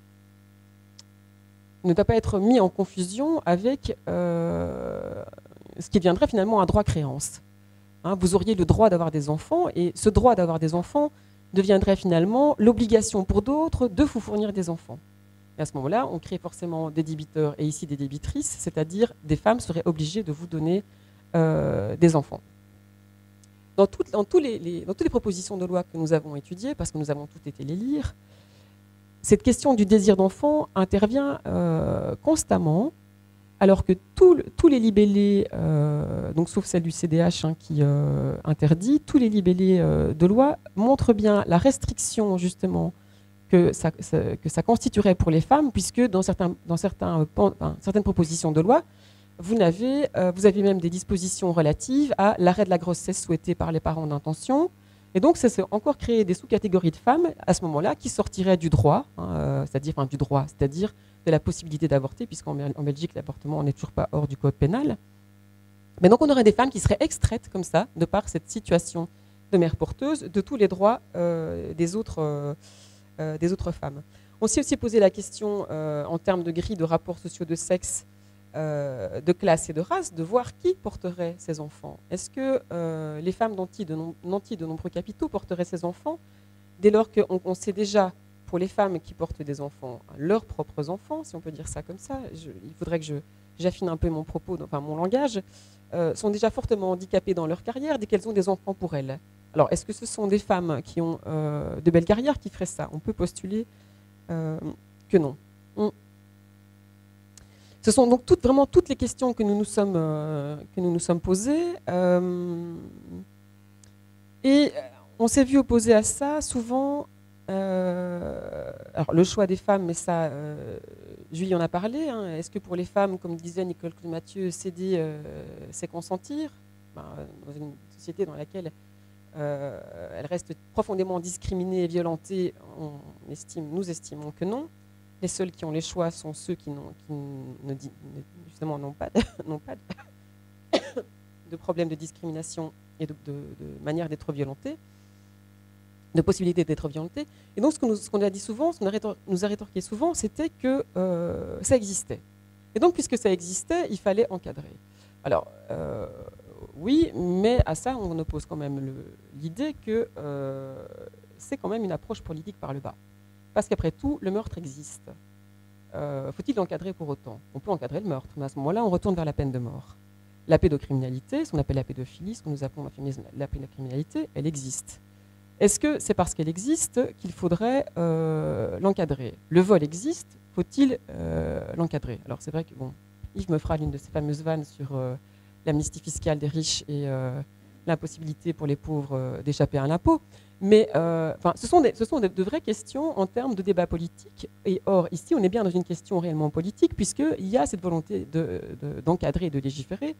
ne doit pas être mis en confusion avec euh, ce qui deviendrait finalement un droit créance. Hein, vous auriez le droit d'avoir des enfants, et ce droit d'avoir des enfants deviendrait finalement l'obligation pour d'autres de vous fournir des enfants. Et à ce moment-là, on crée forcément des débiteurs et ici des débitrices, c'est-à-dire des femmes seraient obligées de vous donner euh, des enfants. Dans, tout, dans, tous les, les, dans toutes les propositions de loi que nous avons étudiées, parce que nous avons toutes été les lire, cette question du désir d'enfant intervient euh, constamment, alors que tout, tous les libellés, euh, donc sauf celle du C D H hein, qui euh, interdit, tous les libellés euh, de loi montrent bien la restriction justement que ça, ça, que ça constituerait pour les femmes, puisque dans, certains, dans certains, enfin, certaines propositions de loi, vous avez, euh, vous avez même des dispositions relatives à l'arrêt de la grossesse souhaitée par les parents d'intention, Et donc, c'est encore créer des sous-catégories de femmes à ce moment-là qui sortiraient du droit, hein, euh, c'est-à-dire enfin, du droit, c'est-à-dire de la possibilité d'avorter, puisqu'en en Belgique, l'avortement n'est toujours pas hors du code pénal. Mais donc, on aurait des femmes qui seraient extraites comme ça, de par cette situation de mère porteuse, de tous les droits euh, des, autres, euh, euh, des autres femmes. On s'est aussi posé la question, euh, en termes de grille de rapports sociaux de sexe, euh, de classe et de race, de voir qui porterait ces enfants. Est-ce que euh, les femmes nanties de, nom, nanties de nombreux capitaux porteraient ces enfants, dès lors qu'on on sait déjà, pour les femmes qui portent des enfants, leurs propres enfants, si on peut dire ça comme ça, je, il faudrait que j'affine un peu mon propos, enfin mon langage, euh, sont déjà fortement handicapées dans leur carrière dès qu'elles ont des enfants pour elles. Alors, est-ce que ce sont des femmes qui ont euh, de belles carrières qui feraient ça? On peut postuler euh, que non. On... Ce sont donc toutes, vraiment toutes les questions que nous nous sommes, euh, que nous nous sommes posées. Euh, et on s'est vu opposer à ça souvent euh, alors, le choix des femmes, mais ça, euh, Julie en a parlé. Hein. Est-ce que pour les femmes, comme disait Nicole Mathieu, céder, euh, c'est consentir? Ben, dans une société dans laquelle euh, elles restent profondément discriminées et violentées, on estime, nous estimons que non. Les seuls qui ont les choix sont ceux qui, n'ont, qui ne, justement n'ont pas, de, n'ont pas de, de problème de discrimination et de, de, de manière d'être violentés, de possibilité d'être violentés. Et donc, ce qu'on, ce qu'on a dit souvent, ce qu'on a rétor- nous a rétorqué souvent, c'était que euh, ça existait. Et donc, puisque ça existait, il fallait encadrer. Alors, euh, oui, mais à ça, on oppose quand même le, l'idée que euh, c'est quand même une approche politique par le bas. Parce qu'après tout, le meurtre existe. Euh, faut-il l'encadrer pour autant? On peut encadrer le meurtre, mais à ce moment-là, on retourne vers la peine de mort. La pédocriminalité, ce qu'on appelle la pédophilie, ce que nous appelons la pédocriminalité, elle existe. Est-ce que c'est parce qu'elle existe qu'il faudrait euh, l'encadrer? Le vol existe, faut-il euh, l'encadrer? Alors c'est vrai que bon, Yves me fera l'une de ces fameuses vannes sur euh, l'amnistie fiscale des riches et euh, l'impossibilité pour les pauvres euh, d'échapper à l'impôt. Mais euh, ce sont, des, ce sont de, de vraies questions en termes de débat politique. Et or, ici, on est bien dans une question réellement politique, puisqu'il y a cette volonté de, de, d'encadrer et de légiférer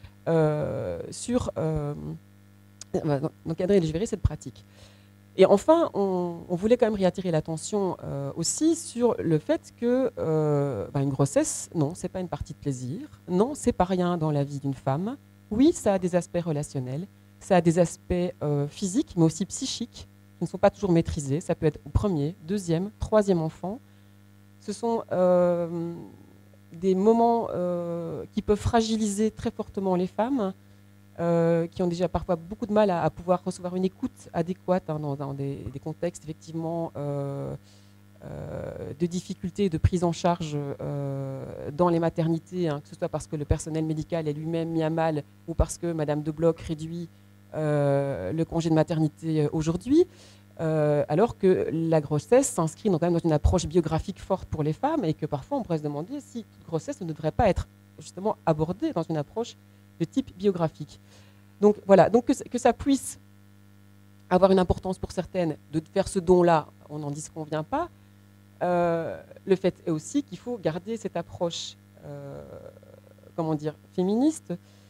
euh, sur... Euh, d'encadrer et légiférer cette pratique. Et enfin, on, on voulait quand même réattirer l'attention euh, aussi sur le fait que euh, bah, une grossesse, non, c'est pas une partie de plaisir, non, c'est pas rien dans la vie d'une femme. Oui, ça a des aspects relationnels, ça a des aspects euh, physiques, mais aussi psychiques, qui ne sont pas toujours maîtrisés. Ça peut être au premier, deuxième, troisième enfant. Ce sont euh, des moments euh, qui peuvent fragiliser très fortement les femmes, Euh, qui ont déjà parfois beaucoup de mal à, à pouvoir recevoir une écoute adéquate hein, dans, dans des, des contextes effectivement euh, euh, de difficultés de prise en charge euh, dans les maternités, hein, que ce soit parce que le personnel médical est lui-même mis à mal ou parce que Madame de Bloch réduit euh, le congé de maternité aujourd'hui, euh, alors que la grossesse s'inscrit donc, quand même dans une approche biographique forte pour les femmes et que parfois on pourrait se demander si toute grossesse ne devrait pas être justement abordée dans une approche de type biographique. Donc voilà, donc que, que ça puisse avoir une importance pour certaines de faire ce don-là, on n'en dit ce qu'on ne vient pas. Euh, le fait est aussi qu'il faut garder cette approche, euh, comment dire, féministe,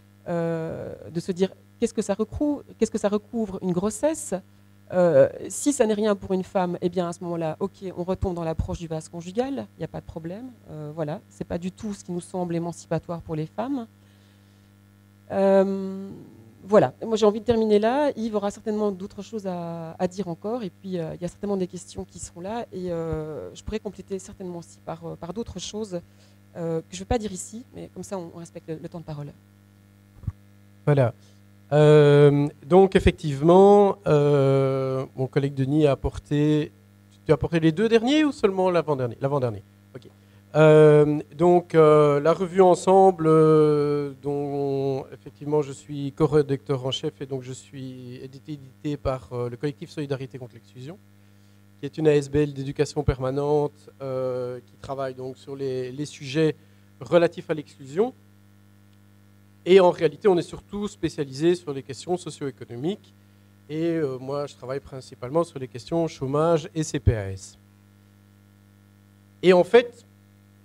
euh, de se dire qu'est-ce que ça recouvre, qu'est-ce que ça recouvre une grossesse. Euh, si ça n'est rien pour une femme, eh bien à ce moment-là, ok, on retombe dans l'approche du vase conjugal, il n'y a pas de problème. Euh, voilà, c'est pas du tout ce qui nous semble émancipatoire pour les femmes. Euh, voilà, moi j'ai envie de terminer là. Yves aura certainement d'autres choses à, à dire encore et puis euh, il y a certainement des questions qui seront là et euh, je pourrais compléter certainement aussi par, euh, par d'autres choses euh, que je ne vais pas dire ici, mais comme ça on, on respecte le, le temps de parole. Voilà. Euh, donc effectivement, euh, mon collègue Denis a apporté... Tu as apporté les deux derniers ou seulement l'avant-dernier? L'avant-dernier, ok. Euh, donc euh, la revue Ensemble, euh, dont effectivement je suis co-rédacteur en chef et donc je suis édité, édité par euh, le collectif Solidarité contre l'exclusion, qui est une A S B L d'éducation permanente euh, qui travaille donc sur les, les sujets relatifs à l'exclusion. Et en réalité, on est surtout spécialisé sur les questions socio-économiques. Et euh, moi, je travaille principalement sur les questions chômage et C P A S. Et en fait,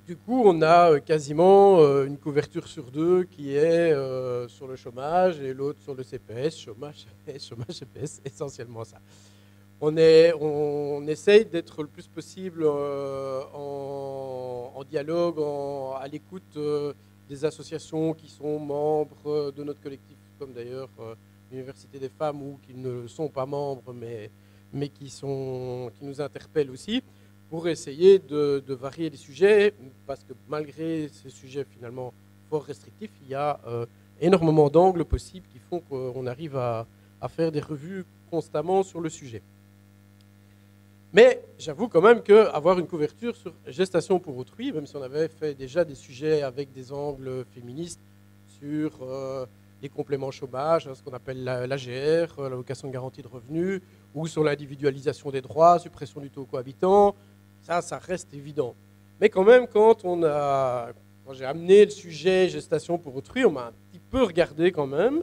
du coup, on a quasiment une couverture sur deux qui est euh, sur le chômage et l'autre sur le C P S, chômage, chômage, C P S, essentiellement ça. On, est, on, on essaye d'être le plus possible euh, en, en dialogue, en, à l'écoute euh, des associations qui sont membres de notre collectif, comme d'ailleurs euh, l'Université des femmes, ou qui ne sont pas membres, mais, mais qui, sont, qui nous interpellent aussi, pour essayer de, de varier les sujets, parce que malgré ces sujets finalement fort restrictifs, il y a euh, énormément d'angles possibles qui font qu'on arrive à, à faire des revues constamment sur le sujet. Mais j'avoue quand même qu'avoir une couverture sur gestation pour autrui, même si on avait fait déjà des sujets avec des angles féministes sur euh, les compléments chômage, hein, ce qu'on appelle l'A G R, l'allocation de garantie de revenus, ou sur l'individualisation des droits, suppression du taux cohabitant, ça, ça reste évident. Mais quand même, quand, on a, quand j'ai amené le sujet gestation pour autrui, on m'a un petit peu regardé quand même.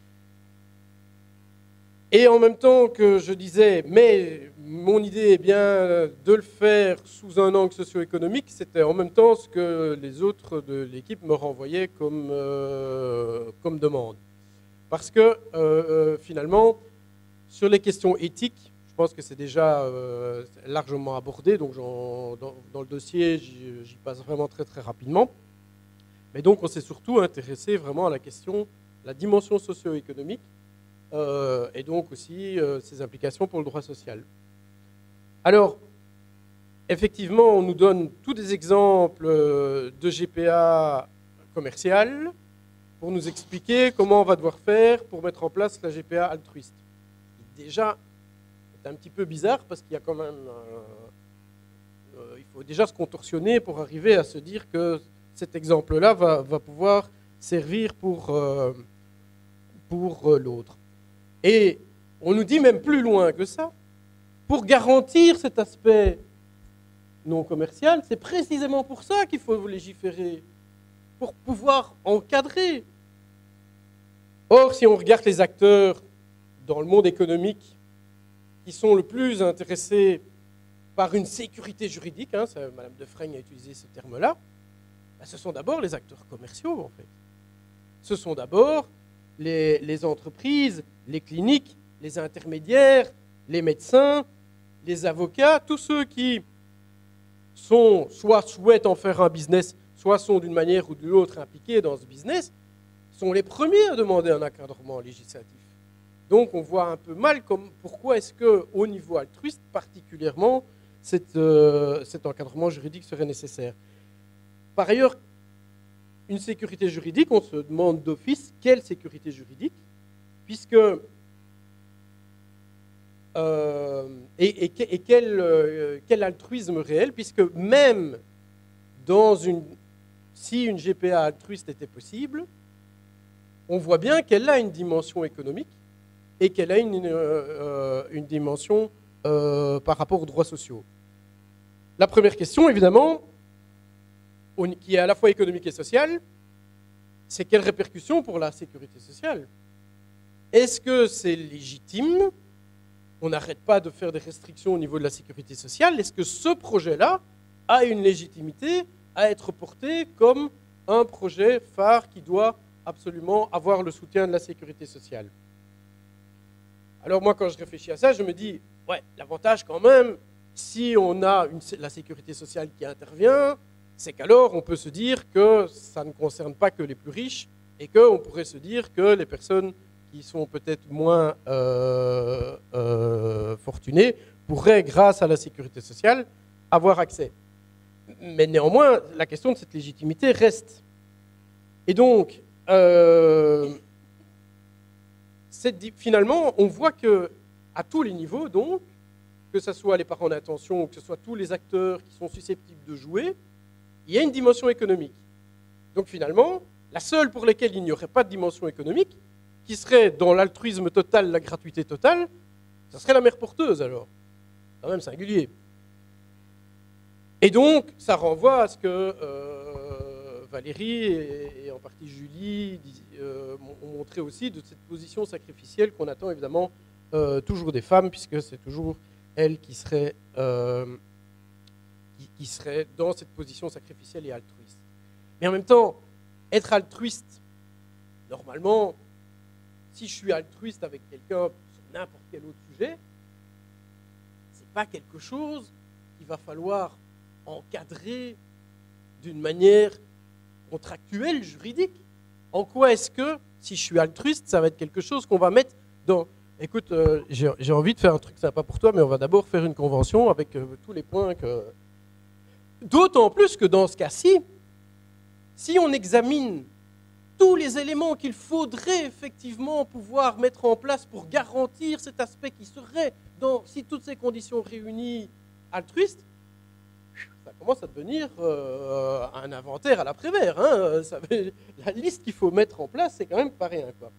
Et en même temps que je disais, mais mon idée est bien de le faire sous un angle socio-économique, c'était en même temps ce que les autres de l'équipe me renvoyaient comme, euh, comme demande. Parce que euh, euh, finalement, sur les questions éthiques, je pense que c'est déjà euh, largement abordé, donc dans, dans le dossier, j'y passe vraiment très très rapidement. Mais donc on s'est surtout intéressé vraiment à la question, la dimension socio-économique, Euh, et donc aussi euh, ses implications pour le droit social. Alors, effectivement, on nous donne tous des exemples de G P A commercial pour nous expliquer comment on va devoir faire pour mettre en place la G P A altruiste. Déjà, c'est un petit peu bizarre parce qu'il y a quand même... Euh, euh, il faut déjà se contorsionner pour arriver à se dire que cet exemple-là va, va pouvoir servir pour, euh, pour euh, l'autre. Et on nous dit même plus loin que ça, pour garantir cet aspect non commercial, c'est précisément pour ça qu'il faut légiférer, pour pouvoir encadrer. Or, si on regarde les acteurs dans le monde économique qui sont le plus intéressés par une sécurité juridique, hein, ça, Madame Defraigne a utilisé ce terme-là, ben, ce sont d'abord les acteurs commerciaux, en fait. Ce sont d'abord les, les entreprises, les cliniques, les intermédiaires, les médecins, les avocats, tous ceux qui sont, soit souhaitent en faire un business, soit sont d'une manière ou de l'autre impliqués dans ce business, sont les premiers à demander un encadrement législatif. Donc on voit un peu mal comme, pourquoi est-ce qu'au niveau altruiste, particulièrement, cet, euh, cet encadrement juridique serait nécessaire. Par ailleurs, une sécurité juridique, on se demande d'office quelle sécurité juridique, puisque euh, et, et, et quel, euh, quel altruisme réel, puisque même dans une, si une G P A altruiste était possible, on voit bien qu'elle a une dimension économique et qu'elle a une, euh, une dimension euh, par rapport aux droits sociaux. La première question, évidemment, qui est à la fois économique et sociale, c'est quelles répercussions pour la sécurité sociale? Est-ce que c'est légitime? On n'arrête pas de faire des restrictions au niveau de la sécurité sociale. Est-ce que ce projet-là a une légitimité à être porté comme un projet phare qui doit absolument avoir le soutien de la sécurité sociale? Alors moi, quand je réfléchis à ça, je me dis, ouais, l'avantage quand même, si on a une, la sécurité sociale qui intervient, c'est qu'alors on peut se dire que ça ne concerne pas que les plus riches et qu'on pourrait se dire que les personnes qui sont peut-être moins euh, euh, fortunées pourraient, grâce à la sécurité sociale, avoir accès. Mais néanmoins, la question de cette légitimité reste. Et donc, euh, finalement, on voit qu'à tous les niveaux, donc, que ce soit les parents d'intention ou que ce soit tous les acteurs qui sont susceptibles de jouer, il y a une dimension économique. Donc finalement, la seule pour laquelle il n'y aurait pas de dimension économique, qui serait dans l'altruisme total, la gratuité totale, ça serait la mère porteuse alors. C'est quand même singulier. Et donc, ça renvoie à ce que euh, Valérie et, et en partie Julie euh, ont montré aussi de cette position sacrificielle qu'on attend évidemment euh, toujours des femmes, puisque c'est toujours elles qui seraient... Euh, qui, qui serait dans cette position sacrificielle et altruiste. Mais en même temps, être altruiste, normalement, si je suis altruiste avec quelqu'un sur n'importe quel autre sujet, c'est pas quelque chose qu'il va falloir encadrer d'une manière contractuelle, juridique. En quoi est-ce que, si je suis altruiste, ça va être quelque chose qu'on va mettre dans... Écoute, euh, j'ai, j'ai envie de faire un truc sympa pour toi, mais on va d'abord faire une convention avec euh, tous les points que... D'autant plus que dans ce cas-ci, si on examine tous les éléments qu'il faudrait effectivement pouvoir mettre en place pour garantir cet aspect qui serait, dans, si toutes ces conditions réunies, altruistes, ça commence à devenir euh, un inventaire à l'après-vert. Hein. Ça, la liste qu'il faut mettre en place, c'est quand même pas rien, quoi.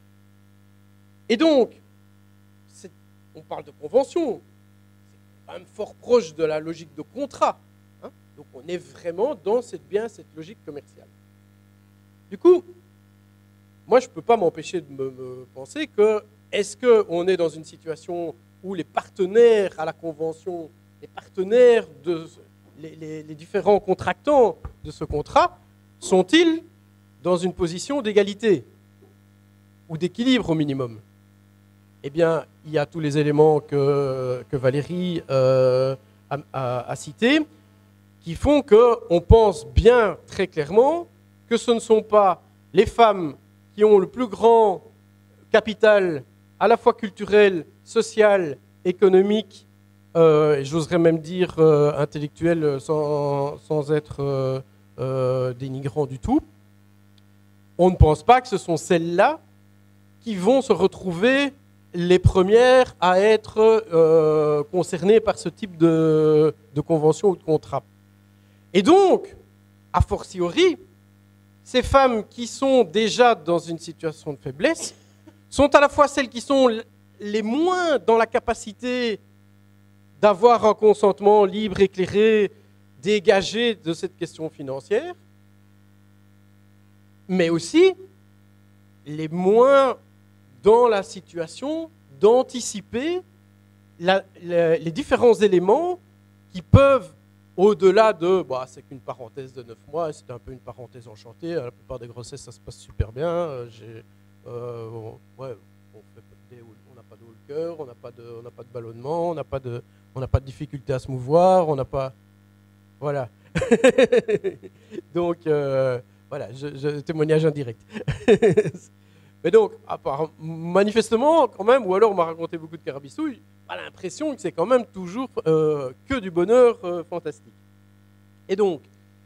Et donc, c'est, on parle de convention, c'est quand même fort proche de la logique de contrat. Hein. Donc on est vraiment dans cette, bien cette logique commerciale. Du coup, moi je ne peux pas m'empêcher de me, me penser que, est-ce qu'on est dans une situation où les partenaires à la convention, les partenaires de... Les, les, les différents contractants de ce contrat sont-ils dans une position d'égalité ou d'équilibre au minimum? Eh bien, il y a tous les éléments que, que Valérie euh, a, a, a cités qui font qu'on pense bien très clairement que ce ne sont pas les femmes qui ont le plus grand capital à la fois culturel, social, économique, Euh, et j'oserais même dire euh, intellectuel sans, sans être euh, euh, dénigrant du tout. On ne pense pas que ce sont celles-là qui vont se retrouver les premières à être euh, concernées par ce type de, de convention ou de contrat. Et donc, a fortiori, ces femmes qui sont déjà dans une situation de faiblesse sont à la fois celles qui sont les moins dans la capacité d'avoir un consentement libre, éclairé, dégagé de cette question financière, mais aussi les moins dans la situation d'anticiper la, la, les différents éléments qui peuvent, au-delà de bah, c'est qu'une parenthèse de neuf mois, c'est un peu une parenthèse enchantée, la plupart des grossesses ça se passe super bien, euh, j'ai, euh, ouais, on fait, on n'a pas de haut le cœur, on n'a pas de, on n'a pas de ballonnement, on n'a pas de On n'a pas de difficulté à se mouvoir, on n'a pas... Voilà. donc, euh, voilà, je, je, témoignage indirect. Mais donc, à part, manifestement, quand même, ou alors on m'a raconté beaucoup de carabissouilles, j'ai l'impression que c'est quand même toujours euh, que du bonheur euh, fantastique. Et donc,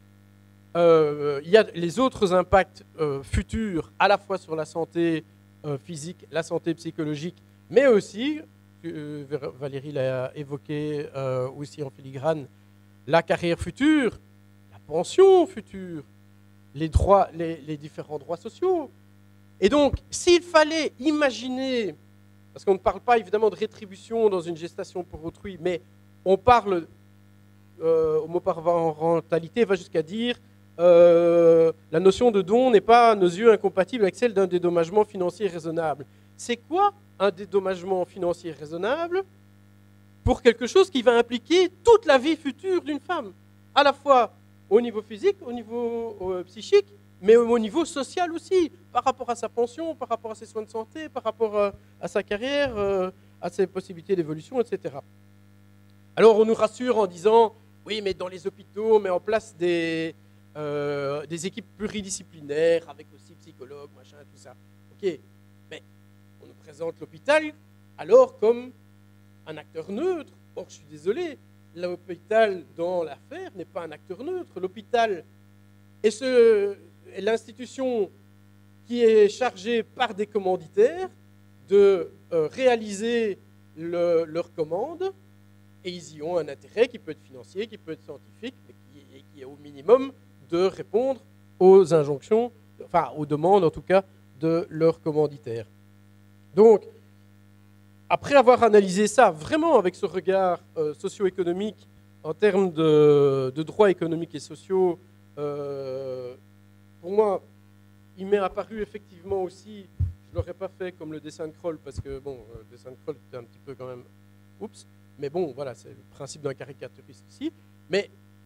euh, il y a les autres impacts euh, futurs, à la fois sur la santé euh, physique, la santé psychologique, mais aussi... Euh, Valérie l'a évoqué euh, aussi en filigrane, la carrière future, la pension future, les, droits, les, les différents droits sociaux. Et donc, s'il fallait imaginer, parce qu'on ne parle pas évidemment de rétribution dans une gestation pour autrui, mais on parle, euh, homoparentalité va jusqu'à dire euh, la notion de don n'est pas à nos yeux incompatible avec celle d'un dédommagement financier raisonnable. C'est quoi un dédommagement financier raisonnable pour quelque chose qui va impliquer toute la vie future d'une femme, à la fois au niveau physique, au niveau euh, psychique, mais au niveau social aussi, par rapport à sa pension, par rapport à ses soins de santé, par rapport euh, à sa carrière, euh, à ses possibilités d'évolution, et cetera. Alors on nous rassure en disant, oui, mais dans les hôpitaux, on met en place des, euh, des équipes pluridisciplinaires, avec aussi psychologues, machin, tout ça. Ok. Présente l'hôpital alors comme un acteur neutre. Or, je suis désolé, l'hôpital dans l'affaire n'est pas un acteur neutre. L'hôpital est, ce, est l'institution qui est chargée par des commanditaires de euh, réaliser le, leurs commandes, et ils y ont un intérêt qui peut être financier, qui peut être scientifique, mais qui, et qui est au minimum de répondre aux injonctions, enfin aux demandes en tout cas, de leurs commanditaires. Donc, après avoir analysé ça vraiment avec ce regard euh, socio-économique en termes de, de droits économiques et sociaux, euh, pour moi, il m'est apparu effectivement aussi, je ne l'aurais pas fait comme le dessin de Kroll, parce que bon, le dessin de Kroll était un petit peu quand même, oups, mais bon, voilà, c'est le principe d'un caricaturiste ici, mais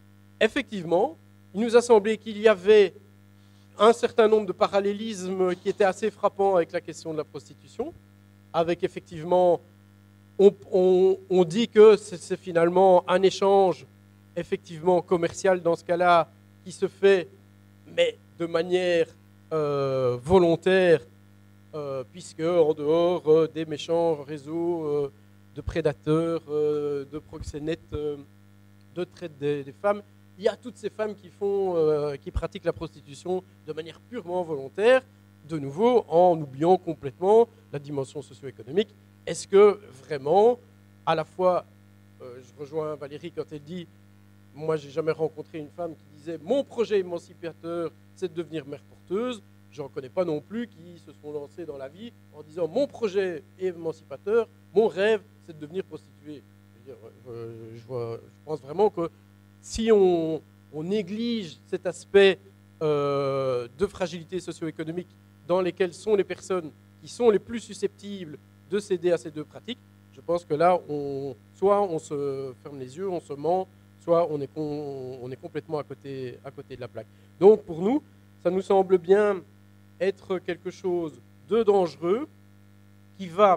effectivement, il nous a semblé qu'il y avait un certain nombre de parallélismes qui étaient assez frappants avec la question de la prostitution, avec effectivement, on, on, on dit que c'est finalement un échange effectivement commercial dans ce cas-là qui se fait, mais de manière euh, volontaire, euh, puisque en dehors euh, des méchants réseaux euh, de prédateurs, euh, de proxénètes, euh, de traite des, des femmes, il y a toutes ces femmes qui font, euh, qui pratiquent la prostitution de manière purement volontaire, de nouveau en oubliant complètement la dimension socio-économique. Est-ce que vraiment, à la fois, euh, je rejoins Valérie quand elle dit, moi j'ai jamais rencontré une femme qui disait mon projet émancipateur c'est de devenir mère porteuse. J'en connais pas non plus qui se sont lancés dans la vie en disant mon projet émancipateur, mon rêve c'est de devenir prostituée. Je, veux dire, euh, je, vois, je pense vraiment que si on, on néglige cet aspect euh, de fragilité socio-économique dans lesquels sont les personnes qui sont les plus susceptibles de céder à ces deux pratiques, je pense que là, on, soit on se ferme les yeux, on se ment, soit on est, con, on est complètement à côté, à côté de la plaque. Donc pour nous, ça nous semble bien être quelque chose de dangereux qui va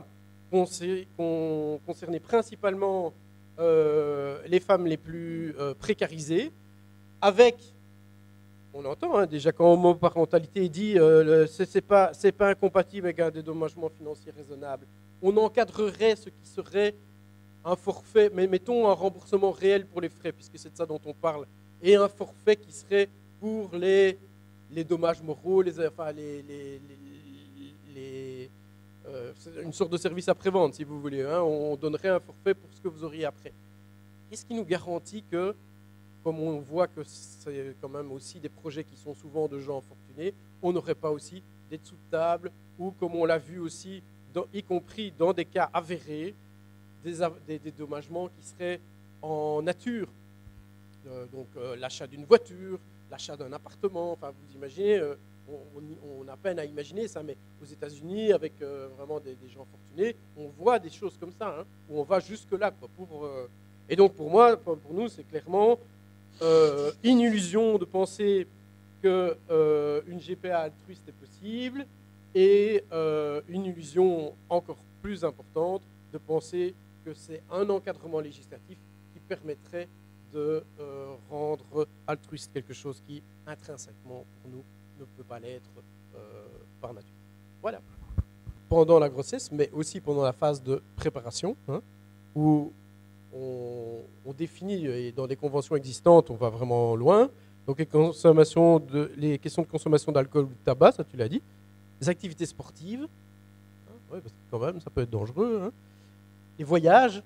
concerner principalement euh, les femmes les plus euh, précarisées, avec, on entend hein, déjà quand homoparentalité dit euh, ce n'est pas, c'est pas incompatible avec un dédommagement financier raisonnable, on encadrerait ce qui serait un forfait, mais mettons un remboursement réel pour les frais, puisque c'est de ça dont on parle, et un forfait qui serait pour les, les dommages moraux, les, enfin, les, les, les, les, euh, une sorte de service après-vente, si vous voulez. Hein, on donnerait un forfait pour ce que vous auriez après. Qu'est-ce qui nous garantit que, comme on voit que c'est quand même aussi des projets qui sont souvent de gens fortunés, on n'aurait pas aussi des dessous de table, ou comme on l'a vu aussi, dans, y compris dans des cas avérés, Des, des dédommagements qui seraient en nature, euh, donc euh, l'achat d'une voiture, l'achat d'un appartement, enfin vous imaginez, euh, on, on, on a peine à imaginer ça, mais aux États-Unis, avec euh, vraiment des, des gens fortunés, on voit des choses comme ça, hein, où on va jusque-là. Quoi, pour, euh, et donc pour moi, pour nous, c'est clairement euh, une illusion de penser qu'une euh, G P A altruiste est possible, et euh, une illusion encore plus importante de penser que c'est un encadrement législatif qui permettrait de euh, rendre altruiste quelque chose qui, intrinsèquement, pour nous, ne peut pas l'être euh, par nature. Voilà. Pendant la grossesse, mais aussi pendant la phase de préparation, hein, où on, on définit, et dans des conventions existantes, on va vraiment loin, donc les, consommations de, les questions de consommation d'alcool ou de tabac, ça tu l'as dit, les activités sportives, hein, ouais, parce que quand même, ça peut être dangereux, hein, les voyages,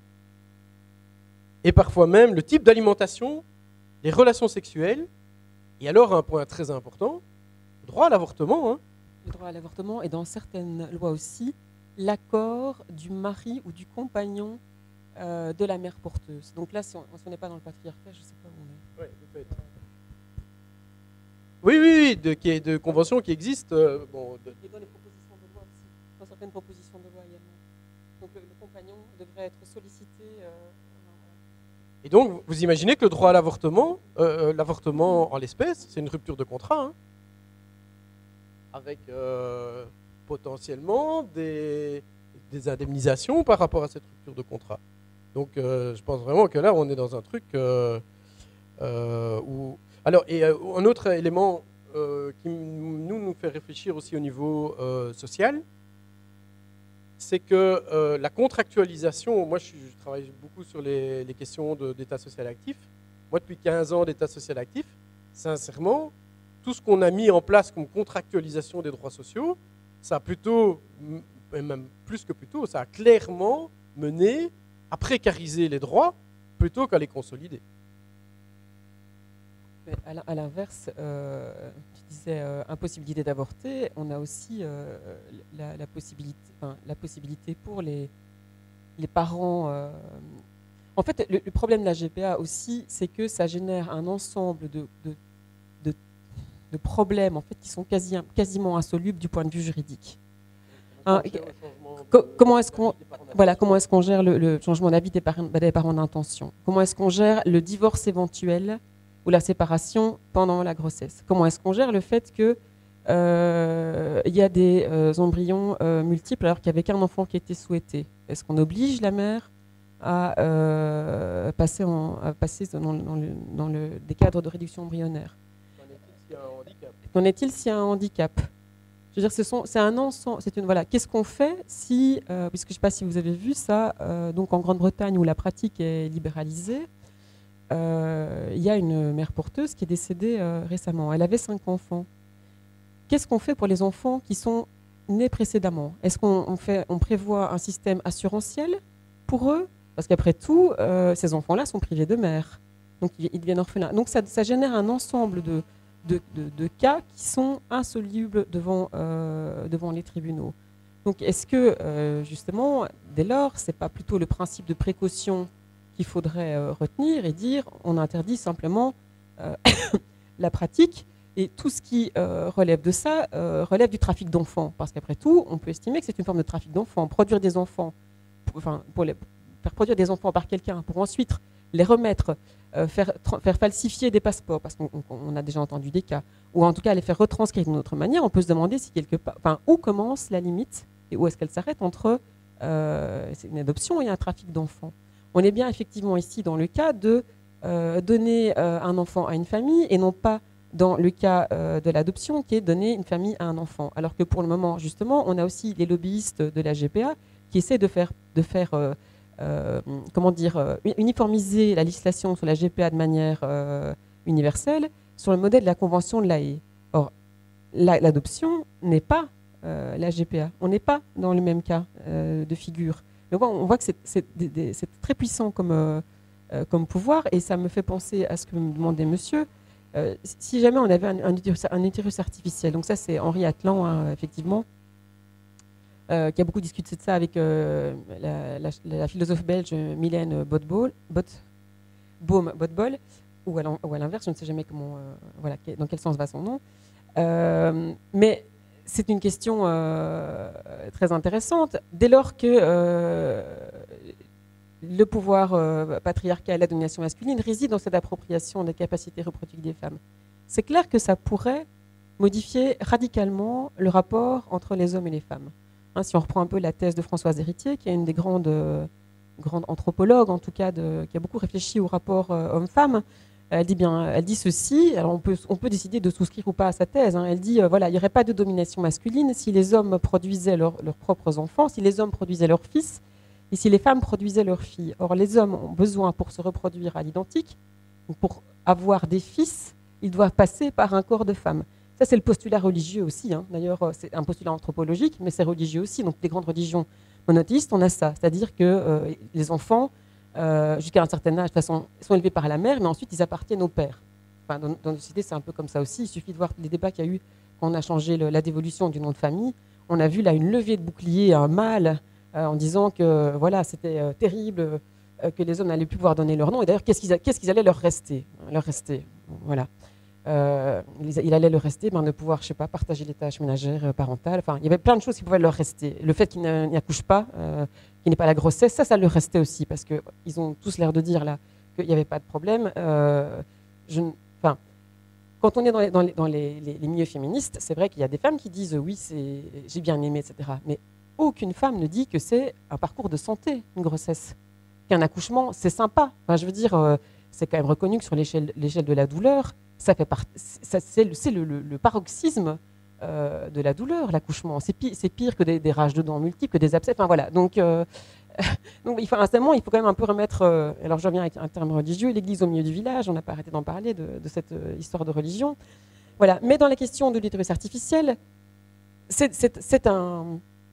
et parfois même le type d'alimentation, les relations sexuelles, et alors un point très important, le droit à l'avortement. Hein. Le droit à l'avortement, et dans certaines lois aussi, l'accord du mari ou du compagnon euh, de la mère porteuse. Donc là, si on n'est pas dans le patriarcat, je ne sais pas où on est. Ouais, peut-être. Oui, oui, oui, de, qui est, de conventions qui existent. Euh, bon, de... Et dans les propositions de loi aussi, dans certaines propositions de loi également. Donc le, le compagnon devrait être sollicité. Euh, Et donc, vous imaginez que le droit à l'avortement, euh, l'avortement en l'espèce, c'est une rupture de contrat, hein, avec euh, potentiellement des, des indemnisations par rapport à cette rupture de contrat. Donc, euh, je pense vraiment que là, on est dans un truc euh, euh, où... Alors, et euh, un autre élément euh, qui nous, nous fait réfléchir aussi au niveau euh, social, c'est que euh, la contractualisation, moi je, je travaille beaucoup sur les, les questions d'état social actif, moi depuis quinze ans d'état social actif, sincèrement, tout ce qu'on a mis en place comme contractualisation des droits sociaux, ça a plutôt, et même plus que plutôt, ça a clairement mené à précariser les droits plutôt qu'à les consolider. Mais à l'inverse, euh, tu disais euh, impossibilité d'avorter, on a aussi euh, la, la, possibilité, enfin, la possibilité pour les, les parents. Euh... En fait, le, le problème de la G P A aussi, c'est que ça génère un ensemble de, de, de, de problèmes en fait, qui sont quasi, quasiment insolubles du point de vue juridique. Hein, co comment est-ce qu'on voilà, comment est-ce qu'on gère le, le changement d'avis des, par des parents d'intention? Comment est-ce qu'on gère le divorce éventuel ou la séparation pendant la grossesse. Comment est-ce qu'on gère le fait que euh, y a des euh, embryons euh, multiples alors qu'il n'y avait qu'un enfant qui était souhaité? Est-ce qu'on oblige la mère à, euh, passer, en, à passer dans, dans, le, dans le, des cadres de réduction embryonnaire? Qu'en est-il s'il y a un handicap? Je veux dire, c'est un ensemble. C'est une voilà. Qu'est-ce qu'on fait si, euh, puisque je ne sais pas si vous avez vu ça, euh, donc en Grande-Bretagne où la pratique est libéralisée, euh, il y a une mère porteuse qui est décédée euh, récemment. Elle avait cinq enfants. Qu'est-ce qu'on fait pour les enfants qui sont nés précédemment? Est-ce qu'on on fait, on prévoit un système assurantiel pour eux? Parce qu'après tout, euh, ces enfants-là sont privés de mère, donc ils, ils deviennent orphelins. Donc ça, ça génère un ensemble de De, de, de cas qui sont insolubles devant, euh, devant les tribunaux. Donc est-ce que, euh, justement, dès lors, ce n'est pas plutôt le principe de précaution qu'il faudrait euh, retenir et dire on interdit simplement euh, la pratique et tout ce qui euh, relève de ça euh, relève du trafic d'enfants? Parce qu'après tout, on peut estimer que c'est une forme de trafic d'enfants. Produire des enfants, pour, enfin, pour les, faire produire des enfants par quelqu'un pour ensuite les remettre, euh, faire, faire falsifier des passeports, parce qu'on on a déjà entendu des cas, ou en tout cas les faire retranscrire d'une autre manière, on peut se demander si quelque part, enfin, où commence la limite et où est-ce qu'elle s'arrête entre euh, une adoption et un trafic d'enfants. On est bien effectivement ici dans le cas de euh, donner euh, un enfant à une famille et non pas dans le cas euh, de l'adoption qui est donner une famille à un enfant. Alors que pour le moment, justement, on a aussi les lobbyistes de la G P A qui essaient de faire, de faire euh, Euh, comment dire, euh, uniformiser la législation sur la G P A de manière euh, universelle sur le modèle de la Convention de l'A E. Or, l'adoption la, n'est pas euh, la G P A. On n'est pas dans le même cas euh, de figure. Donc, on voit que c'est très puissant comme, euh, euh, comme pouvoir, et ça me fait penser à ce que me demandait monsieur. Euh, si jamais on avait un, un, utérus, un utérus artificiel, donc ça c'est Henri Atlan, hein, effectivement, Euh, qui a beaucoup discuté de ça avec euh, la, la, la philosophe belge Mylène Bodbol, Bot, Bohm Bodbol, ou à l'inverse, je ne sais jamais comment, euh, voilà, dans quel sens va son nom. Euh, mais c'est une question euh, très intéressante. Dès lors que euh, le pouvoir euh, patriarcal, la domination masculine, réside dans cette appropriation des capacités reproductives des femmes, c'est clair que ça pourrait modifier radicalement le rapport entre les hommes et les femmes. Hein, si on reprend un peu la thèse de Françoise Héritier, qui est une des grandes, euh, grandes anthropologues, en tout cas, de, qui a beaucoup réfléchi au rapport euh, homme-femme, elle dit bien, elle dit ceci. Alors on peut, on peut décider de souscrire ou pas à sa thèse. Hein. Elle dit, euh, voilà, il n'y aurait pas de domination masculine si les hommes produisaient leur, leurs propres enfants, si les hommes produisaient leurs fils, et si les femmes produisaient leurs filles. Or, les hommes ont besoin, pour se reproduire à l'identique, pour avoir des fils, ils doivent passer par un corps de femme. Ça, c'est le postulat religieux aussi. Hein. D'ailleurs, c'est un postulat anthropologique, mais c'est religieux aussi. Donc, les grandes religions monothéistes, on a ça. C'est-à-dire que euh, les enfants, euh, jusqu'à un certain âge, de toute façon, sont élevés par la mère, mais ensuite, ils appartiennent au père. Enfin, dans, dans nos sociétés, c'est un peu comme ça aussi. Il suffit de voir les débats qu'il y a eu quand on a changé le, la dévolution du nom de famille. On a vu là une levée de bouclier à un mâle euh, en disant que voilà, c'était euh, terrible, euh, que les hommes n'allaient plus pouvoir donner leur nom. Et d'ailleurs, qu'est-ce qu'ils qu'est-ce qu'ils allaient leur rester, leur rester. Voilà. Euh, il allait leur rester ben, de pouvoir, je sais pas, partager les tâches ménagères, euh, parentales. Enfin, il y avait plein de choses qui pouvaient leur rester. Le fait qu'ils n'y accouchent pas, euh, qu'il n'y ait pas la grossesse, ça, ça leur restait aussi, parce qu'ils ont tous l'air de dire là qu'il n'y avait pas de problème. Euh, je, enfin, quand on est dans les, dans les, dans les, les, les milieux féministes, c'est vrai qu'il y a des femmes qui disent oui, j'ai bien aimé, et cetera. Mais aucune femme ne dit que c'est un parcours de santé, une grossesse. Qu'un accouchement, c'est sympa. Enfin, je veux dire, euh, c'est quand même reconnu que sur l'échelle de la douleur, ça fait partie, c'est le, le, le, le paroxysme euh, de la douleur, l'accouchement. C'est pire, pire que des, des rages de dents multiples, que des abcès. Enfin voilà. Donc, euh, donc il faut instamment, il faut quand même un peu remettre. Euh, alors je reviens avec un terme religieux, l'Église au milieu du village. On n'a pas arrêté d'en parler de, de cette euh, histoire de religion. Voilà. Mais dans la question de l'utérus artificiel, c'est un,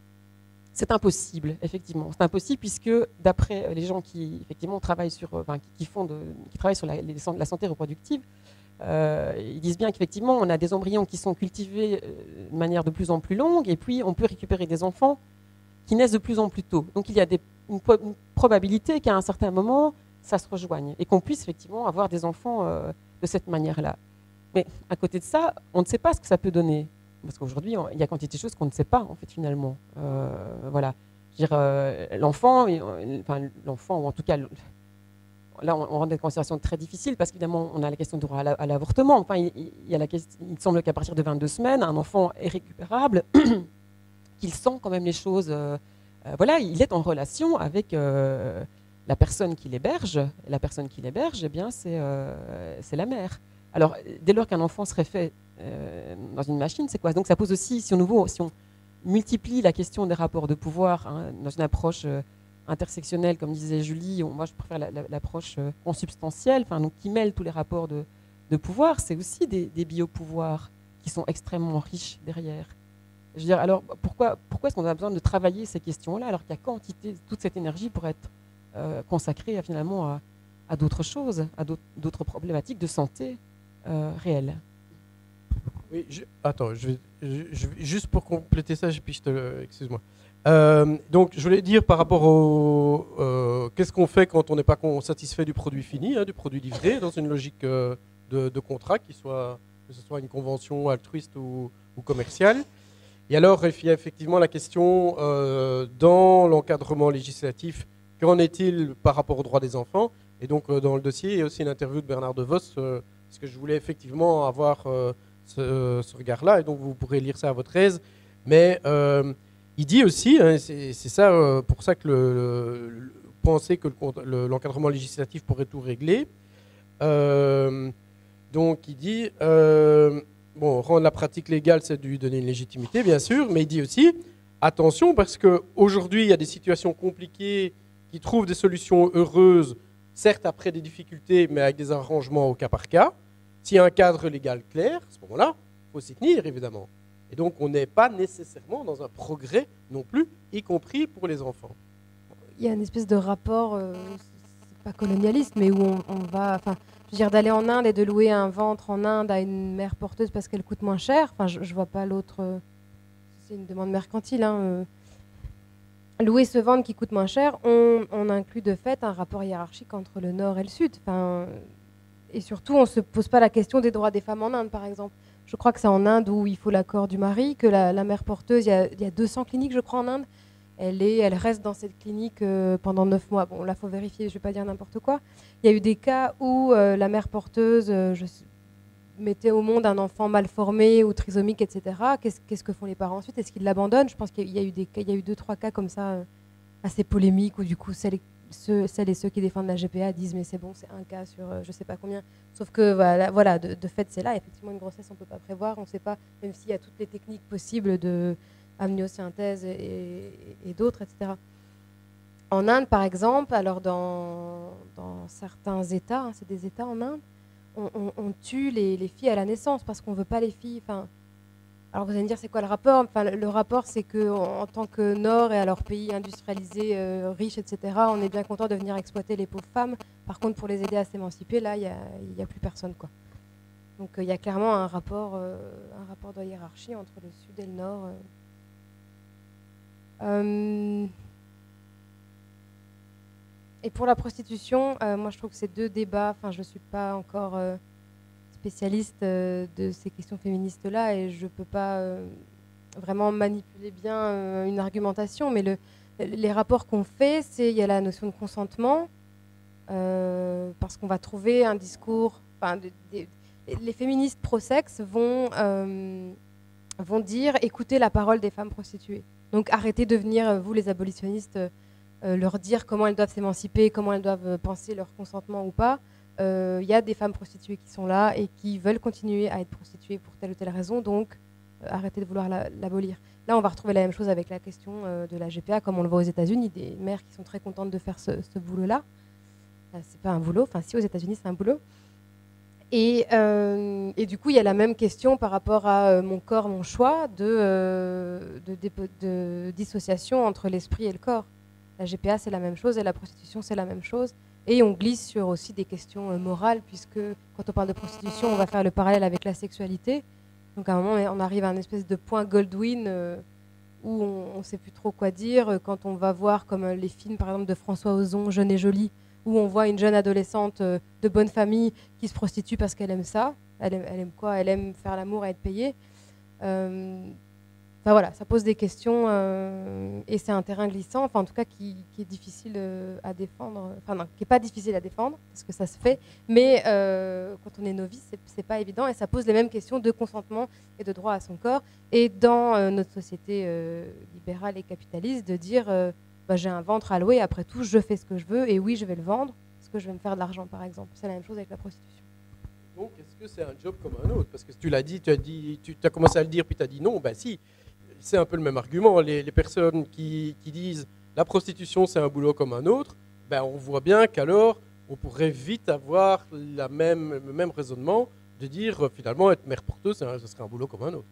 c'est impossible, effectivement. C'est impossible puisque d'après les gens qui effectivement travaillent sur, enfin, qui, qui font, de, qui travaillent sur la, les, la santé reproductive. Euh, ils disent bien qu'effectivement, on a des embryons qui sont cultivés de manière de plus en plus longue, et puis on peut récupérer des enfants qui naissent de plus en plus tôt. Donc il y a des, une, une probabilité qu'à un certain moment, ça se rejoigne, et qu'on puisse effectivement avoir des enfants euh, de cette manière-là. Mais à côté de ça, on ne sait pas ce que ça peut donner. Parce qu'aujourd'hui, il y a quantité de choses qu'on ne sait pas, en fait, finalement. Euh, voilà. Je veux dire, euh, l'enfant, enfin, l'enfant, ou en tout cas... là, on, on rentre dans des considérations très difficiles parce qu'évidemment, on a la question du droit à l'avortement. Enfin, il, il, y a la question, il semble qu'à partir de vingt-deux semaines, un enfant est récupérable, qu'il sent quand même les choses. Euh, euh, voilà, il est en relation avec euh, la personne qui l'héberge. La personne qui l'héberge, eh bien, c'est euh, c'est la mère. Alors, dès lors qu'un enfant serait fait euh, dans une machine, c'est quoi? Donc, ça pose aussi, si on, nouveau, si on multiplie la question des rapports de pouvoir hein, dans une approche euh, intersectionnelle, comme disait Julie, on, moi je préfère l'approche la, la, euh, consubstantielle, enfin, donc, qui mêle tous les rapports de, de pouvoir, c'est aussi des, des biopouvoirs qui sont extrêmement riches derrière. Je veux dire, alors pourquoi, pourquoi est-ce qu'on a besoin de travailler ces questions-là alors qu'il y a quantité, toute cette énergie pour être euh, consacrée à, finalement à, à d'autres choses, à d'autres problématiques de santé euh, réelles? Oui, je, attends, je vais, je, je, juste pour compléter ça, puis je te, excuse-moi. Euh, donc, je voulais dire par rapport au, euh, qu'est-ce qu'on fait quand on n'est pas satisfait du produit fini, hein, du produit livré, dans une logique euh, de, de contrat, qui soit, que ce soit une convention altruiste ou, ou commerciale. Et alors, il y a effectivement la question euh, dans l'encadrement législatif, qu'en est-il par rapport aux droits des enfants? Et donc, euh, dans le dossier, il y a aussi une interview de Bernard DeVos, euh, parce que je voulais effectivement avoir euh, ce, ce regard-là, et donc vous pourrez lire ça à votre aise. Mais euh, il dit aussi, hein, c'est ça, euh, pour ça que le, le, le, penser que l'encadrement le, législatif pourrait tout régler. Euh, donc, il dit... Euh, Bon, rendre la pratique légale, c'est de lui donner une légitimité, bien sûr, mais il dit aussi, attention, parce qu'aujourd'hui, il y a des situations compliquées qui trouvent des solutions heureuses, certes après des difficultés, mais avec des arrangements au cas par cas. S'il y a un cadre légal clair, à ce moment-là, il faut s'y tenir, évidemment. Et donc, on n'est pas nécessairement dans un progrès non plus, y compris pour les enfants. Il y a une espèce de rapport, euh, c'est pas colonialiste, mais où on, on va... Enfin, je veux dire, d'aller en Inde et de louer un ventre en Inde à une mère porteuse parce qu'elle coûte moins cher, enfin, je ne vois pas l'autre... Euh, c'est une demande mercantile. Hein, euh. Louer ce ventre qui coûte moins cher, on, on inclut de fait un rapport hiérarchique entre le Nord et le Sud. Enfin, et surtout, on ne se pose pas la question des droits des femmes en Inde, par exemple. Je crois que c'est en Inde où il faut l'accord du mari, que la, la mère porteuse, il y, a, il y a deux cents cliniques, je crois, en Inde. Elle, est, elle reste dans cette clinique euh, pendant neuf mois. Bon, là, il faut vérifier, je ne vais pas dire n'importe quoi. Il y a eu des cas où euh, la mère porteuse euh, je, mettait au monde un enfant mal formé ou trisomique, et cetera. Qu'est-ce qu'est-ce que font les parents ensuite? Est-ce qu'ils l'abandonnent? Je pense qu'il y a eu des cas, il y a eu deux, trois cas comme ça euh, assez polémiques où du coup, celles, ceux, celles et ceux qui défendent la G P A disent mais c'est bon, c'est un cas sur euh, je ne sais pas combien. Sauf que voilà, voilà de, de fait, c'est là. Effectivement, une grossesse, on ne peut pas prévoir. On ne sait pas, même s'il y a toutes les techniques possibles de... amniosynthèse et, et, et d'autres, et cetera. En Inde, par exemple, alors dans, dans certains États, hein, c'est des États en Inde, on, on, on tue les, les filles à la naissance parce qu'on ne veut pas les filles. Enfin, alors vous allez me dire, c'est quoi le rapport? Enfin, le, le rapport, c'est qu'en en tant que Nord et alors pays industrialisé, euh, riche, et cetera, on est bien content de venir exploiter les pauvres femmes. Par contre, pour les aider à s'émanciper, là, il n'y a, y a plus personne, quoi. Donc il euh, y a clairement un rapport, euh, un rapport de hiérarchie entre le Sud et le Nord. Euh. Euh, et pour la prostitution, euh, moi je trouve que c'est deux débats, enfin je ne suis pas encore euh, spécialiste euh, de ces questions féministes-là et je ne peux pas euh, vraiment manipuler bien euh, une argumentation, mais le, les rapports qu'on fait, c'est il y a la notion de consentement, euh, parce qu'on va trouver un discours, enfin de, de, les féministes pro-sexe vont, euh, vont dire écoutez la parole des femmes prostituées. Donc arrêtez de venir, vous les abolitionnistes, euh, leur dire comment elles doivent s'émanciper, comment elles doivent penser leur consentement ou pas. Il euh, y a des femmes prostituées qui sont là et qui veulent continuer à être prostituées pour telle ou telle raison, donc euh, arrêtez de vouloir l'abolir. La, Là, on va retrouver la même chose avec la question euh, de la G P A, comme on le voit aux États-Unis, des mères qui sont très contentes de faire ce, ce boulot-là. Enfin, c'est pas un boulot, enfin si aux États-Unis c'est un boulot. Et, euh, et du coup, il y a la même question par rapport à euh, mon corps, mon choix, de, euh, de, de, de dissociation entre l'esprit et le corps. La G P A, c'est la même chose, et la prostitution, c'est la même chose. Et on glisse sur aussi des questions euh, morales, puisque quand on parle de prostitution, on va faire le parallèle avec la sexualité. Donc à un moment, on arrive à un espèce de point Goldwyn euh, où on ne sait plus trop quoi dire. Quand on va voir, comme euh, les films, par exemple, de François Ozon, Jeune et jolie, où on voit une jeune adolescente euh, de bonne famille qui se prostitue parce qu'elle aime ça. Elle aime, elle aime quoi? Elle aime faire l'amour et être payée. Euh, enfin, voilà, ça pose des questions euh, et c'est un terrain glissant, enfin en tout cas qui, qui est difficile euh, à défendre, enfin non, qui n'est pas difficile à défendre parce que ça se fait, mais euh, quand on est novice, c'est, c'est pas évident et ça pose les mêmes questions de consentement et de droit à son corps. Et dans euh, notre société euh, libérale et capitaliste, de dire euh, bah, j'ai un ventre à louer, après tout, je fais ce que je veux et oui, je vais le vendre parce que je vais me faire de l'argent, par exemple. C'est la même chose avec la prostitution. Donc, est-ce que c'est un job comme un autre? Parce que tu l'as dit, tu as dit, tu as commencé à le dire, puis tu as dit non. Ben si, c'est un peu le même argument. Les, les personnes qui, qui disent la prostitution, c'est un boulot comme un autre, ben on voit bien qu'alors, on pourrait vite avoir la même, le même raisonnement de dire euh, finalement être mère porteuse, ce serait un boulot comme un autre.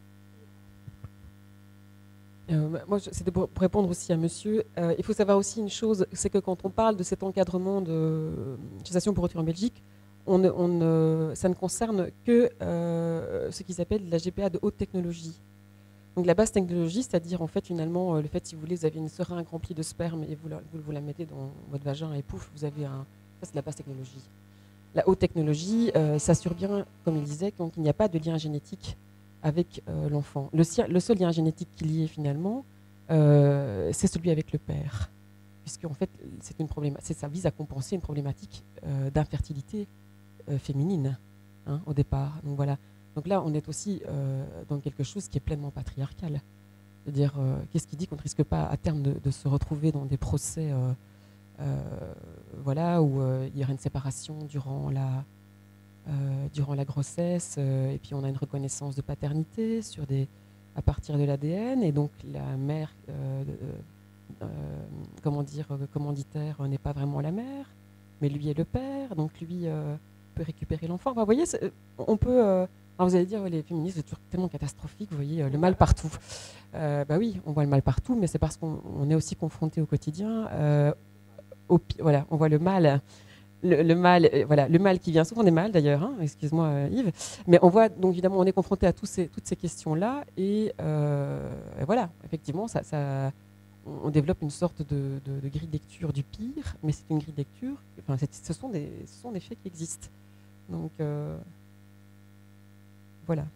Euh, moi, c'était pour répondre aussi à monsieur. Euh, il faut savoir aussi une chose, c'est que quand on parle de cet encadrement de gestation pour autrui en Belgique, on ne, on ne, ça ne concerne que euh, ce qui s'appelle la G P A de haute technologie. Donc la basse technologie, c'est-à-dire en fait finalement le fait, si vous voulez, vous avez une seringue remplie de sperme et vous la, vous, vous la mettez dans votre vagin et pouf, vous avez un... Ça, c'est la basse technologie. La haute technologie euh, s'assure bien, comme il disait, qu'il n'y a pas de lien génétique avec euh, l'enfant. Le, le seul lien génétique qu'il y ait finalement, euh, c'est celui avec le père. Puisque en fait, c'est une problématique, ça vise à compenser une problématique euh, d'infertilité euh, féminine hein, au départ. Donc voilà. Donc là, on est aussi euh, dans quelque chose qui est pleinement patriarcal. C'est-à-dire, euh, qu'est-ce qui dit qu'on ne risque pas à terme de, de se retrouver dans des procès euh, euh, voilà, où euh, il y aura une séparation durant la, euh, durant la grossesse, euh, et puis on a une reconnaissance de paternité sur des, à partir de l'A D N, et donc la mère, euh, euh, comment dire, commanditaire n'est pas vraiment la mère, mais lui est le père, donc lui euh, peut récupérer l'enfant. Enfin, vous voyez, on peut... Euh, Alors vous allez dire, ouais, les féministes, c'est toujours tellement catastrophique, vous voyez, euh, le mal partout. Euh, bah oui, on voit le mal partout, mais c'est parce qu'on on est aussi confronté au quotidien. Euh, au, voilà, on voit le mal, le, le mal, euh, voilà, le mal qui vient souvent des mâles d'ailleurs. Hein, excuse-moi euh, Yves, mais on voit donc évidemment on est confronté à tous ces, toutes ces questions-là et, euh, et voilà, effectivement, ça, ça, on développe une sorte de, de, de grille de lecture du pire, mais c'est une grille de lecture. Enfin, ce sont des, ce sont des faits qui existent. Donc euh, voilà.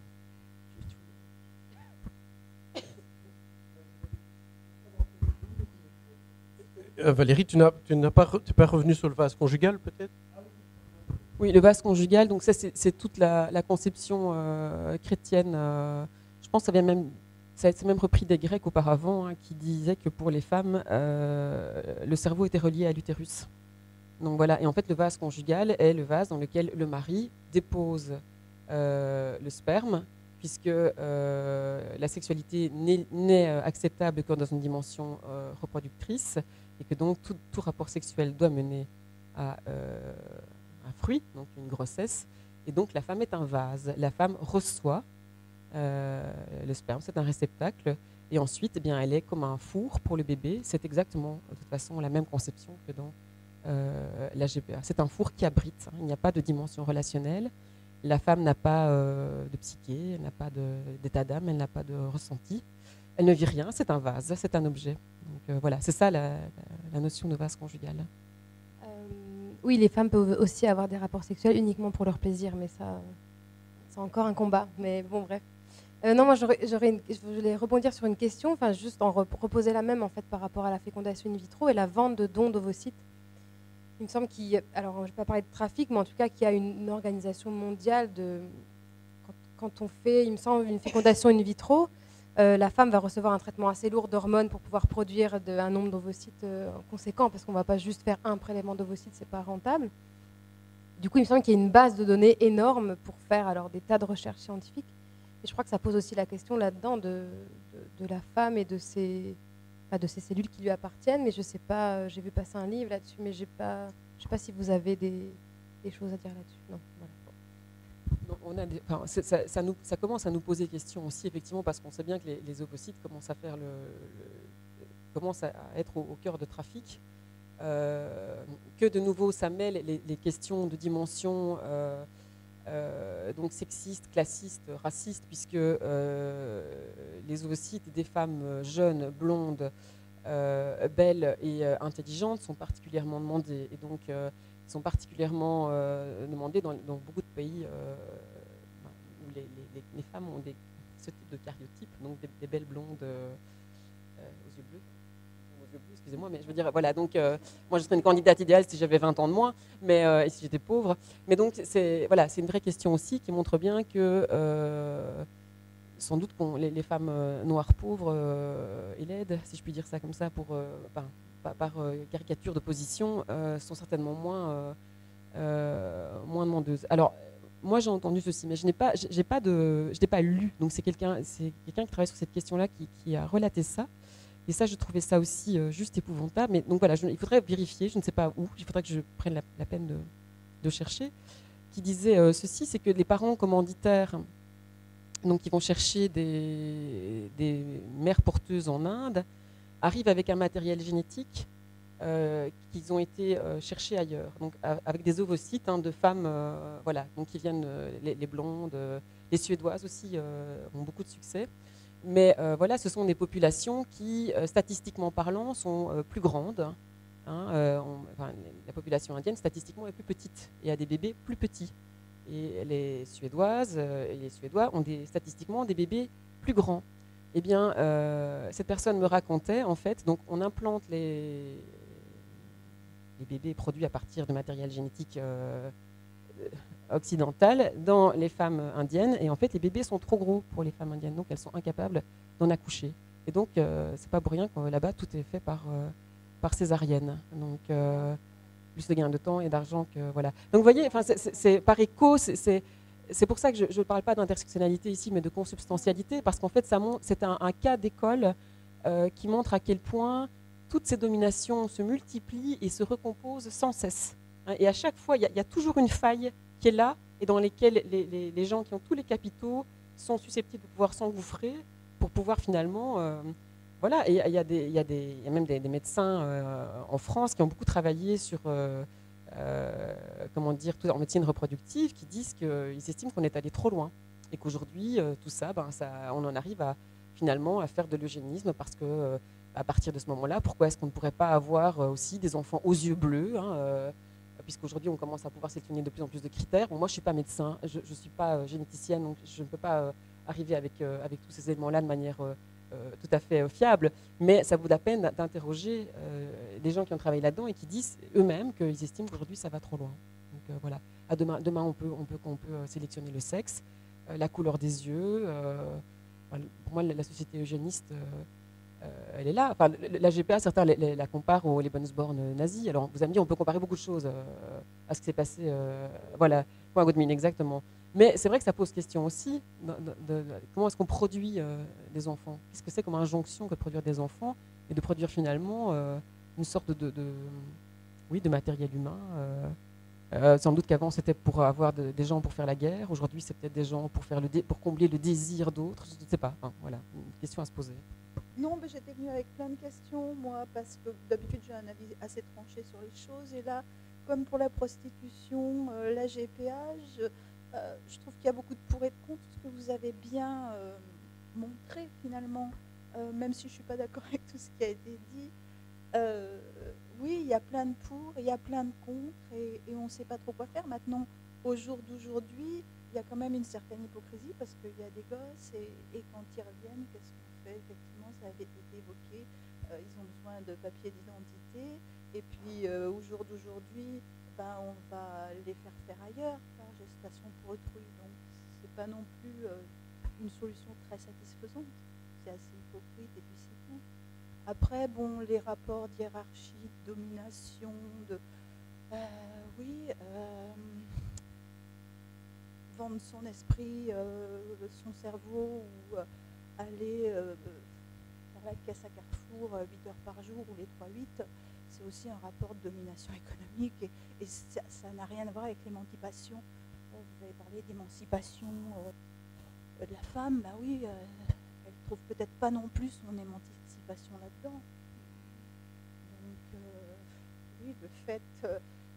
Euh, Valérie, tu n'as, tu n'as pas, tu n'es pas revenu sur le vase conjugal, peut-être? Oui, le vase conjugal, donc ça, c'est, c'est toute la, la conception euh, chrétienne. Euh, je pense que ça vient même, ça a été même repris des Grecs auparavant, hein, qui disaient que pour les femmes, euh, le cerveau était relié à l'utérus. Donc voilà, et en fait, le vase conjugal est le vase dans lequel le mari dépose euh, le sperme, puisque euh, la sexualité n'est, n'est acceptable que dans une dimension euh, reproductrice, et que donc tout, tout rapport sexuel doit mener à euh, un fruit, donc une grossesse, et donc la femme est un vase. La femme reçoit euh, le sperme, c'est un réceptacle, et ensuite, eh bien, elle est comme un four pour le bébé. C'est exactement, de toute façon, la même conception que dans euh, la G P A. C'est un four qui abrite, hein, il n'y a pas de dimension relationnelle. La femme n'a pas euh, de psyché, elle n'a pas de, d'état d'âme, elle n'a pas de ressenti. Elle ne vit rien, c'est un vase, c'est un objet. Donc euh, voilà, c'est ça la, la, la notion de vase conjugal. Euh, oui, les femmes peuvent aussi avoir des rapports sexuels uniquement pour leur plaisir, mais ça, c'est encore un combat. Mais bon, bref. Euh, non, moi, j'aurais, j'aurais une, je voulais rebondir sur une question, enfin, juste en reposer la même en fait par rapport à la fécondation in vitro et la vente de dons d'ovocytes. Il me semble qu'il y a, alors je ne vais pas parler de trafic, mais en tout cas qu'il y a une, une organisation mondiale de quand, quand on fait, il me semble, une fécondation in vitro, euh, la femme va recevoir un traitement assez lourd d'hormones pour pouvoir produire de, un nombre d'ovocytes euh, conséquent, parce qu'on ne va pas juste faire un prélèvement d'ovocytes, c'est pas rentable. Du coup, il me semble qu'il y a une base de données énorme pour faire alors des tas de recherches scientifiques. Et je crois que ça pose aussi la question là-dedans de, de, de la femme et de ses de ces cellules qui lui appartiennent, mais je sais pas, j'ai vu passer un livre là-dessus, mais j'ai pas, je sais pas si vous avez des, des choses à dire là-dessus. Non, voilà. Non, on a des, enfin, ça, ça, nous, ça commence à nous poser question aussi, effectivement, parce qu'on sait bien que les, les ovocytes commencent à faire le, le commencent à être au, au cœur de trafic. Euh, que de nouveau, ça mêle les, les questions de dimension euh, euh, donc sexiste, classiste, raciste, puisque euh, les ovocytes des femmes jeunes, blondes, euh, belles et euh, intelligentes sont particulièrement demandés, et donc euh, sont particulièrement euh, demandés dans, dans beaucoup de pays euh, où les, les, les femmes ont des ce type de cariotype, donc des, des belles blondes euh, euh, aux yeux bleus. Aux yeux bleus, excusez-moi, mais je veux dire, voilà, donc euh, moi je serais une candidate idéale si j'avais vingt ans de moins, mais, euh, et si j'étais pauvre. Mais donc, c'est voilà, c'est une vraie question aussi qui montre bien que euh, sans doute qu'on, les, les femmes euh, noires pauvres euh, et laides, si je puis dire ça comme ça, pour, euh, ben, par, par euh, caricature de position, euh, sont certainement moins, euh, euh, moins demandeuses. Alors, moi j'ai entendu ceci, mais je n'ai pas, j'ai pas de, je n'ai pas lu. Donc c'est quelqu'un, c'est quelqu'un qui travaille sur cette question-là qui, qui a relaté ça. Et ça, je trouvais ça aussi euh, juste épouvantable. Mais donc voilà, je, il faudrait vérifier. Je ne sais pas où. Il faudrait que je prenne la, la peine de, de chercher. Qui disait euh, ceci, c'est que les parents commanditaires, donc qui vont chercher des, des mères porteuses en Inde, arrivent avec un matériel génétique euh, qu'ils ont été euh, cherchés ailleurs, donc avec des ovocytes hein, de femmes, euh, voilà, donc qui viennent euh, les, les blondes, euh, les suédoises aussi euh, ont beaucoup de succès, mais euh, voilà, ce sont des populations qui, euh, statistiquement parlant, sont euh, plus grandes. Hein, euh, on, enfin, la population indienne statistiquement est plus petite et a des bébés plus petits. Et les Suédoises et les Suédois ont des, statistiquement des bébés plus grands. Eh bien, euh, cette personne me racontait, en fait, donc on implante les, les bébés produits à partir de matériel génétique euh, occidental dans les femmes indiennes, et en fait, les bébés sont trop gros pour les femmes indiennes, donc elles sont incapables d'en accoucher. Et donc, euh, c'est pas pour rien que là-bas, tout est fait par, euh, par césarienne. Donc, euh, plus de gain de temps et d'argent que voilà. Donc vous voyez, enfin, c'est, c'est, c'est par écho, c'est, c'est, c'est pour ça que je ne parle pas d'intersectionnalité ici, mais de consubstantialité, parce qu'en fait, ça montre, c'est un, un cas d'école euh, qui montre à quel point toutes ces dominations se multiplient et se recomposent sans cesse. Hein, et à chaque fois, il y, y a toujours une faille qui est là et dans lesquelles les, les, les gens qui ont tous les capitaux sont susceptibles de pouvoir s'engouffrer pour pouvoir finalement... Euh, Voilà, et il y, y, y a même des, des médecins euh, en France qui ont beaucoup travaillé sur, euh, euh, comment dire, tout, en médecine reproductive, qui disent qu'ils estiment qu'on est allé trop loin et qu'aujourd'hui, euh, tout ça, ben, ça, on en arrive à, finalement à faire de l'eugénisme parce que, euh, à partir de ce moment-là, pourquoi est-ce qu'on ne pourrait pas avoir aussi des enfants aux yeux bleus hein, euh, puisqu'aujourd'hui, on commence à pouvoir sélectionner de plus en plus de critères. Bon, moi, je ne suis pas médecin, je ne suis pas euh, généticienne, donc je ne peux pas euh, arriver avec, euh, avec tous ces éléments-là de manière... Euh, Euh, tout à fait euh, fiable, mais ça vaut la peine d'interroger euh, des gens qui ont travaillé là-dedans et qui disent eux-mêmes qu'ils estiment qu'aujourd'hui ça va trop loin. Donc euh, voilà, à demain, demain on peut, on peut, on peut sélectionner le sexe, euh, la couleur des yeux. Euh, voilà, pour moi, la société eugéniste, euh, euh, elle est là. Enfin, la G P A, certains la, la, la comparent aux Lebensborn nazis. Alors vous allez me dire, on peut comparer beaucoup de choses euh, à ce qui s'est passé. Euh, voilà, point Godmin, exactement. Mais c'est vrai que ça pose question aussi, de, de, de, de, comment est-ce qu'on produit euh, des enfants? Qu'est-ce que c'est comme injonction que de produire des enfants et de produire finalement euh, une sorte de, de, oui, de matériel humain euh, euh, sans doute qu'avant c'était pour avoir de, des gens pour faire la guerre, aujourd'hui c'est peut-être des gens pour, faire le dé, pour combler le désir d'autres, je ne sais pas, enfin, voilà, une question à se poser. Non, mais j'étais venue avec plein de questions, moi, parce que d'habitude j'ai un avis assez tranché sur les choses, et là, comme pour la prostitution, euh, la G P A, je... Euh, je trouve qu'il y a beaucoup de pour et de contre, ce que vous avez bien euh, montré finalement, euh, même si je ne suis pas d'accord avec tout ce qui a été dit. Euh, oui, il y a plein de pour, il y a plein de contre, et, et on ne sait pas trop quoi faire. Maintenant, au jour d'aujourd'hui, il y a quand même une certaine hypocrisie, parce qu'il y a des gosses, et, et quand ils reviennent, qu'est-ce qu'on fait? Effectivement, ça avait été évoqué, euh, ils ont besoin de papier d'identité, et puis euh, au jour d'aujourd'hui, ben, on va les faire faire ailleurs par gestation pour autrui. Donc, ce n'est pas non plus euh, une solution très satisfaisante. C'est assez hypocrite et puis c'est tout. Après, bon, les rapports d'hiérarchie, de domination, de... Euh, oui, euh, vendre son esprit, euh, son cerveau, ou euh, aller euh, faire la caisse à Carrefour euh, huit heures par jour ou les trois huit, c'est aussi un rapport de domination économique et, et ça n'a rien à voir avec l'émancipation. Vous avez parlé d'émancipation euh, de la femme, bah oui, euh, elle ne trouve peut-être pas non plus son émancipation là-dedans. Donc, euh, oui, le fait euh,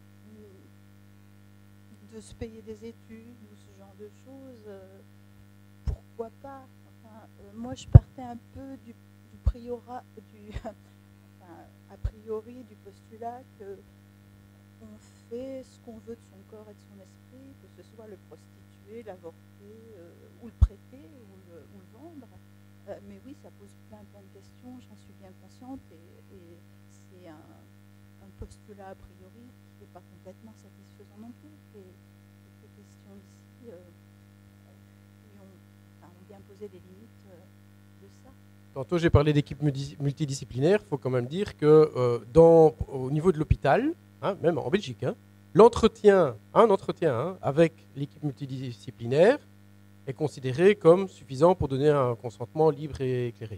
de se payer des études ou ce genre de choses, euh, pourquoi pas? Enfin, euh, moi, je partais un peu du, du priorat, du... a priori du postulat qu'on fait ce qu'on veut de son corps et de son esprit, que ce soit le prostitué tuer, l'avorter, euh, ou le prêter, ou le, ou le vendre. Euh, mais oui, ça pose plein, plein de questions, j'en suis bien consciente, et, et c'est un, un postulat a priori qui n'est pas complètement satisfaisant non plus. Et, ces questions ici euh, ont, enfin, ont bien posé les limites euh, de ça. Tantôt, j'ai parlé d'équipe multidisciplinaire. Il faut quand même dire que euh, dans, au niveau de l'hôpital, hein, même en Belgique, hein, l'entretien, un entretien hein, avec l'équipe multidisciplinaire est considéré comme suffisant pour donner un consentement libre et éclairé.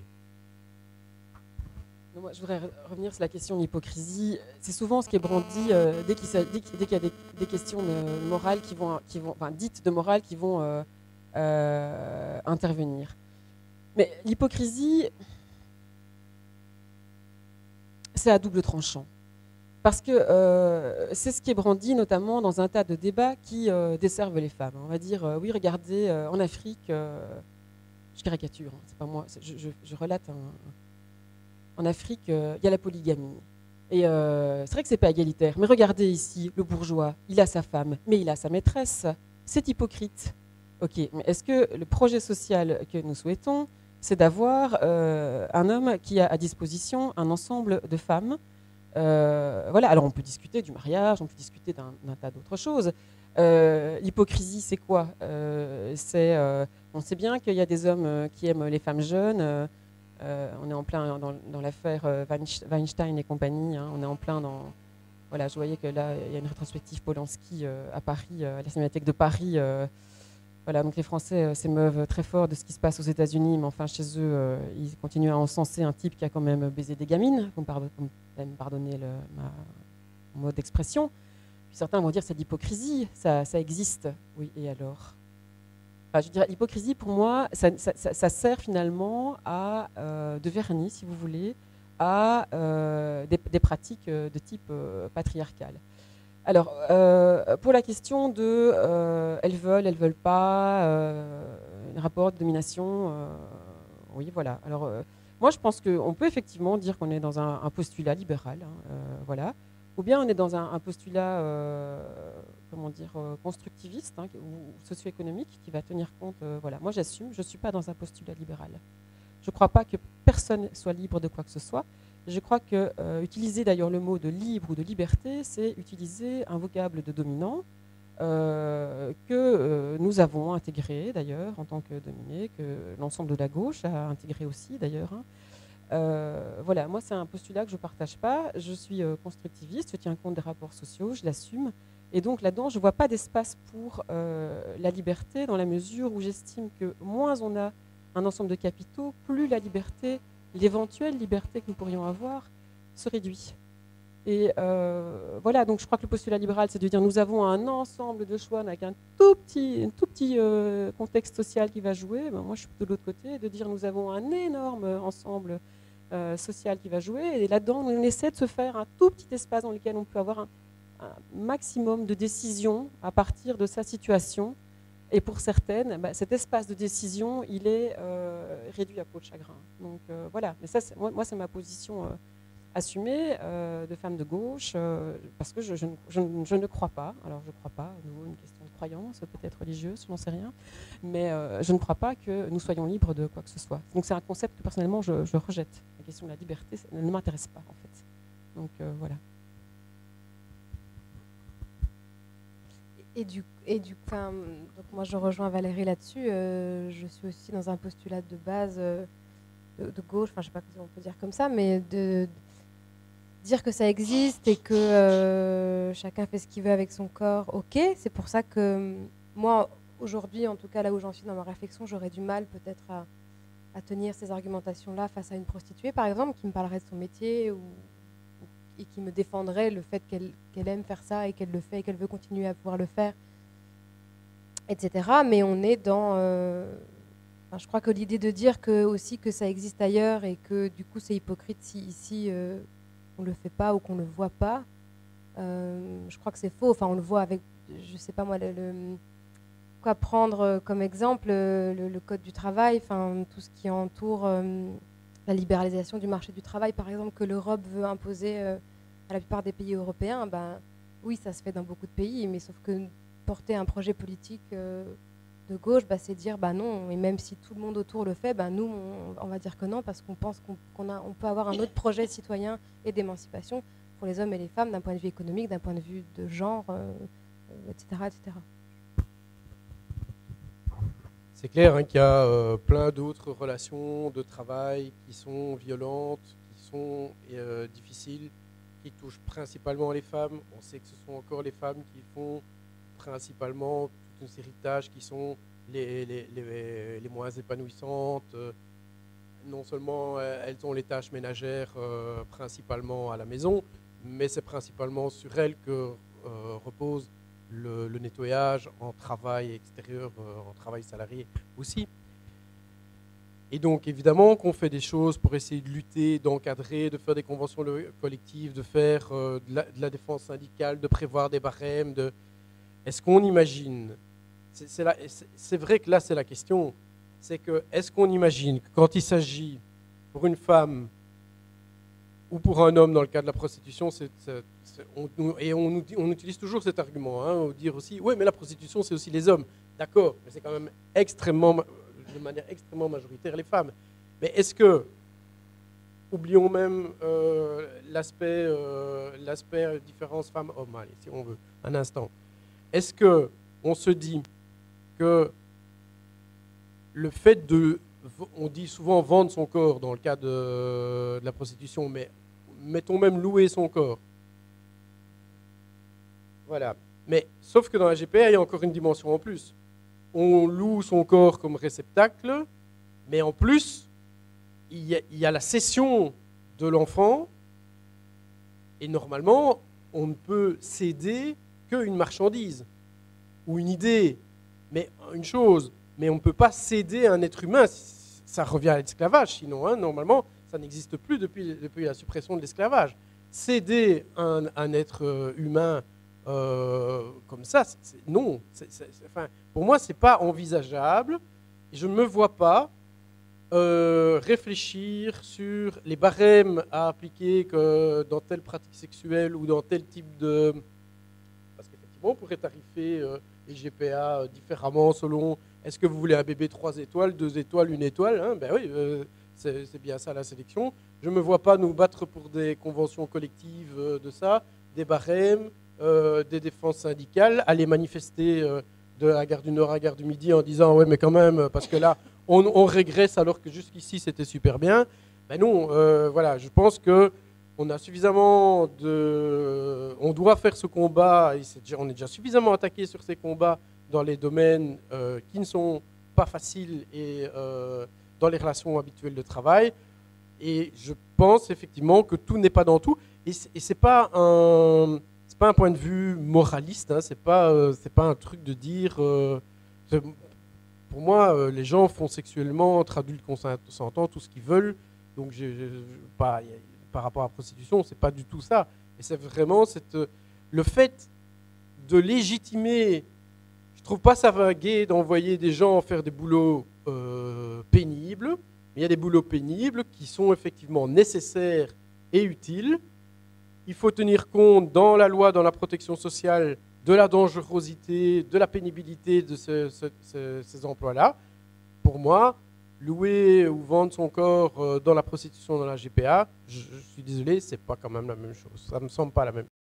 Non, moi, je voudrais revenir sur la question de l'hypocrisie. C'est souvent ce qui est brandi euh, dès qu'il dès qu'il y a des, des questions de morale qui vont, qui vont, enfin, dites de morale qui vont euh, euh, intervenir. Mais l'hypocrisie, c'est à double tranchant. Parce que euh, c'est ce qui est brandi notamment dans un tas de débats qui euh, desservent les femmes. On va dire, euh, oui, regardez, euh, en Afrique, euh, je caricature, hein, c'est pas moi, je, je, je relate. Un, en Afrique, il euh, y a la polygamie. Et euh, c'est vrai que c'est pas égalitaire. Mais regardez ici, le bourgeois, il a sa femme, mais il a sa maîtresse. C'est hypocrite. Ok, mais est-ce que le projet social que nous souhaitons, c'est d'avoir euh, un homme qui a à disposition un ensemble de femmes? Euh, voilà, alors on peut discuter du mariage, on peut discuter d'un, d'un tas d'autres choses. Euh, l'hypocrisie, c'est quoi? euh, c'est, euh, On sait bien qu'il y a des hommes qui aiment les femmes jeunes. Euh, on est en plein dans, dans l'affaire Weinstein et compagnie. Hein, on est en plein dans... Voilà, je voyais que là, il y a une rétrospective Polanski euh, à Paris, euh, à la Cinémathèque de Paris. Euh, voilà, donc les Français euh, s'émeuvent très fort de ce qui se passe aux États-Unis, mais enfin chez eux, euh, ils continuent à encenser un type qui a quand même baisé des gamines. Vous me pardonnez le, ma, mon mode d'expression. Puis certains vont dire c'est de l'hypocrisie, ça, ça existe. Oui, et alors? Enfin, je dirais, l'hypocrisie, pour moi, ça, ça, ça, ça sert finalement à, euh, de vernis, si vous voulez, à euh, des, des pratiques de type euh, patriarcal. Alors, euh, pour la question de euh, elles veulent, elles veulent pas, euh, rapport de domination, euh, oui, voilà. Alors, euh, moi, je pense qu'on peut effectivement dire qu'on est dans un, un postulat libéral, hein, euh, voilà, ou bien on est dans un, un postulat, euh, comment dire, euh, constructiviste hein, ou socio-économique qui va tenir compte, euh, voilà. Moi, j'assume, je ne suis pas dans un postulat libéral. Je ne crois pas que personne soit libre de quoi que ce soit. Je crois que euh, utiliser d'ailleurs le mot de libre ou de liberté, c'est utiliser un vocable de dominant euh, que euh, nous avons intégré d'ailleurs en tant que dominé, que l'ensemble de la gauche a intégré aussi d'ailleurs. Hein. Euh, voilà, moi c'est un postulat que je ne partage pas. Je suis euh, constructiviste, je tiens compte des rapports sociaux, je l'assume. Et donc là-dedans, je ne vois pas d'espace pour euh, la liberté dans la mesure où j'estime que moins on a un ensemble de capitaux, plus la liberté, l'éventuelle liberté que nous pourrions avoir, se réduit. Et euh, voilà, donc je crois que le postulat libéral, c'est de dire nous avons un ensemble de choix avec un tout petit, un tout petit euh, contexte social qui va jouer. Ben, moi, je suis de l'autre côté, de dire nous avons un énorme ensemble euh, social qui va jouer. Et là-dedans, on essaie de se faire un tout petit espace dans lequel on peut avoir un, un maximum de décisions à partir de sa situation. Et pour certaines, bah, cet espace de décision, il est euh, réduit à peau de chagrin. Donc euh, voilà, mais ça, moi, moi c'est ma position euh, assumée euh, de femme de gauche, euh, parce que je, je, je, je ne crois pas, alors je ne crois pas, à nouveau une question de croyance, peut-être religieuse, je n'en sais rien, mais euh, je ne crois pas que nous soyons libres de quoi que ce soit. Donc c'est un concept que personnellement je, je rejette. La question de la liberté ça ne m'intéresse pas en fait. Donc euh, voilà. Et du, et du enfin, donc moi je rejoins Valérie là-dessus. Euh, je suis aussi dans un postulat de base euh, de, de gauche, enfin je sais pas si on peut dire comme ça, mais de, de dire que ça existe et que euh, chacun fait ce qu'il veut avec son corps. Ok, c'est pour ça que moi aujourd'hui, en tout cas là où j'en suis dans ma réflexion, j'aurais du mal peut-être à, à tenir ces argumentations-là face à une prostituée, par exemple, qui me parlerait de son métier ou et qui me défendrait le fait qu'elle, qu'elle aime faire ça et qu'elle le fait et qu'elle veut continuer à pouvoir le faire, et cetera. Mais on est dans... Euh, enfin, je crois que l'idée de dire que, aussi que ça existe ailleurs et que du coup c'est hypocrite si ici euh, on ne le fait pas ou qu'on ne le voit pas, euh, je crois que c'est faux. Enfin, on le voit avec, je sais pas moi, le, le, quoi prendre comme exemple, le, le code du travail, enfin, tout ce qui entoure... Euh, la libéralisation du marché du travail, par exemple, que l'Europe veut imposer euh, à la plupart des pays européens, ben, oui, ça se fait dans beaucoup de pays, mais sauf que porter un projet politique euh, de gauche, bah, c'est dire bah non, et même si tout le monde autour le fait, bah, nous, on, on va dire que non, parce qu'on pense qu'on qu'on a, on peut avoir un autre projet citoyen et d'émancipation pour les hommes et les femmes, d'un point de vue économique, d'un point de vue de genre, euh, et cetera, et cetera. C'est clair hein, qu'il y a euh, plein d'autres relations de travail qui sont violentes, qui sont euh, difficiles, qui touchent principalement les femmes. On sait que ce sont encore les femmes qui font principalement toute une série de tâches qui sont les, les, les, les moins épanouissantes. Euh, non seulement euh, elles ont les tâches ménagères euh, principalement à la maison, mais c'est principalement sur elles que euh, repose Le, le nettoyage en travail extérieur, euh, en travail salarié aussi. Et donc évidemment qu'on fait des choses pour essayer de lutter, d'encadrer, de faire des conventions collectives, de faire euh, de, la, de la défense syndicale, de prévoir des barèmes. De... Est-ce qu'on imagine, c'est, c'est, la, c'est, c'est vrai que là c'est la question, c'est que est-ce qu'on imagine que quand il s'agit pour une femme ou pour un homme dans le cas de la prostitution, c'est, c'est, c'est, on, et on, on utilise toujours cet argument, hein, dire aussi, oui, mais la prostitution, c'est aussi les hommes. D'accord, mais c'est quand même extrêmement, de manière extrêmement majoritaire les femmes. Mais est-ce que, oublions même euh, l'aspect, euh, l'aspect différence femmes-hommes, allez, si on veut, un instant. Est-ce que on se dit que le fait de, on dit souvent vendre son corps dans le cas de, de la prostitution, mais mettons même louer son corps. Voilà. Mais sauf que dans la G P A, il y a encore une dimension en plus. On loue son corps comme réceptacle, mais en plus, il y a, il y a la cession de l'enfant, et normalement, on ne peut céder qu'une marchandise ou une idée, mais une chose. Mais on ne peut pas céder un être humain, ça revient à l'esclavage, sinon, hein, normalement, ça n'existe plus depuis, depuis la suppression de l'esclavage. Céder un, un être humain euh, comme ça, c'est, c'est, non. C'est, c'est, enfin, pour moi, ce n'est pas envisageable. Je ne me vois pas euh, réfléchir sur les barèmes à appliquer que dans telle pratique sexuelle ou dans tel type de... Parce qu'effectivement, on pourrait tarifer euh, les G P A euh, différemment selon... Est-ce que vous voulez un bébé trois étoiles, deux étoiles, une étoile hein? Ben oui, euh, c'est, c'est bien ça la sélection. Je ne me vois pas nous battre pour des conventions collectives euh, de ça, des barèmes, euh, des défenses syndicales, aller manifester euh, de la gare du Nord à la gare du Midi en disant « ouais, mais quand même, parce que là, on, on régresse alors que jusqu'ici, c'était super bien ». Ben non, euh, voilà, je pense qu'on a suffisamment de... On doit faire ce combat, et c'est déjà, on est déjà suffisamment attaqué sur ces combats dans les domaines euh, qui ne sont pas faciles et euh, dans les relations habituelles de travail. Et je pense effectivement que tout n'est pas dans tout. Et ce n'est pas, c'est pas un point de vue moraliste, hein, ce n'est pas, euh, c'est pas un truc de dire... Euh, pour moi, euh, les gens font sexuellement, entre adultes consentants, tout ce qu'ils veulent. Donc, je, je, pas, par rapport à la prostitution, ce n'est pas du tout ça. Et c'est vraiment cette, le fait de légitimer... Je ne trouve pas ça va gai d'envoyer des gens faire des boulots euh, pénibles, mais il y a des boulots pénibles qui sont effectivement nécessaires et utiles. Il faut tenir compte dans la loi, dans la protection sociale, de la dangerosité, de la pénibilité de ce, ce, ce, ces emplois-là. Pour moi, louer ou vendre son corps dans la prostitution, dans la G P A, je, je suis désolé, ce n'est pas quand même la même chose. Ça ne me semble pas la même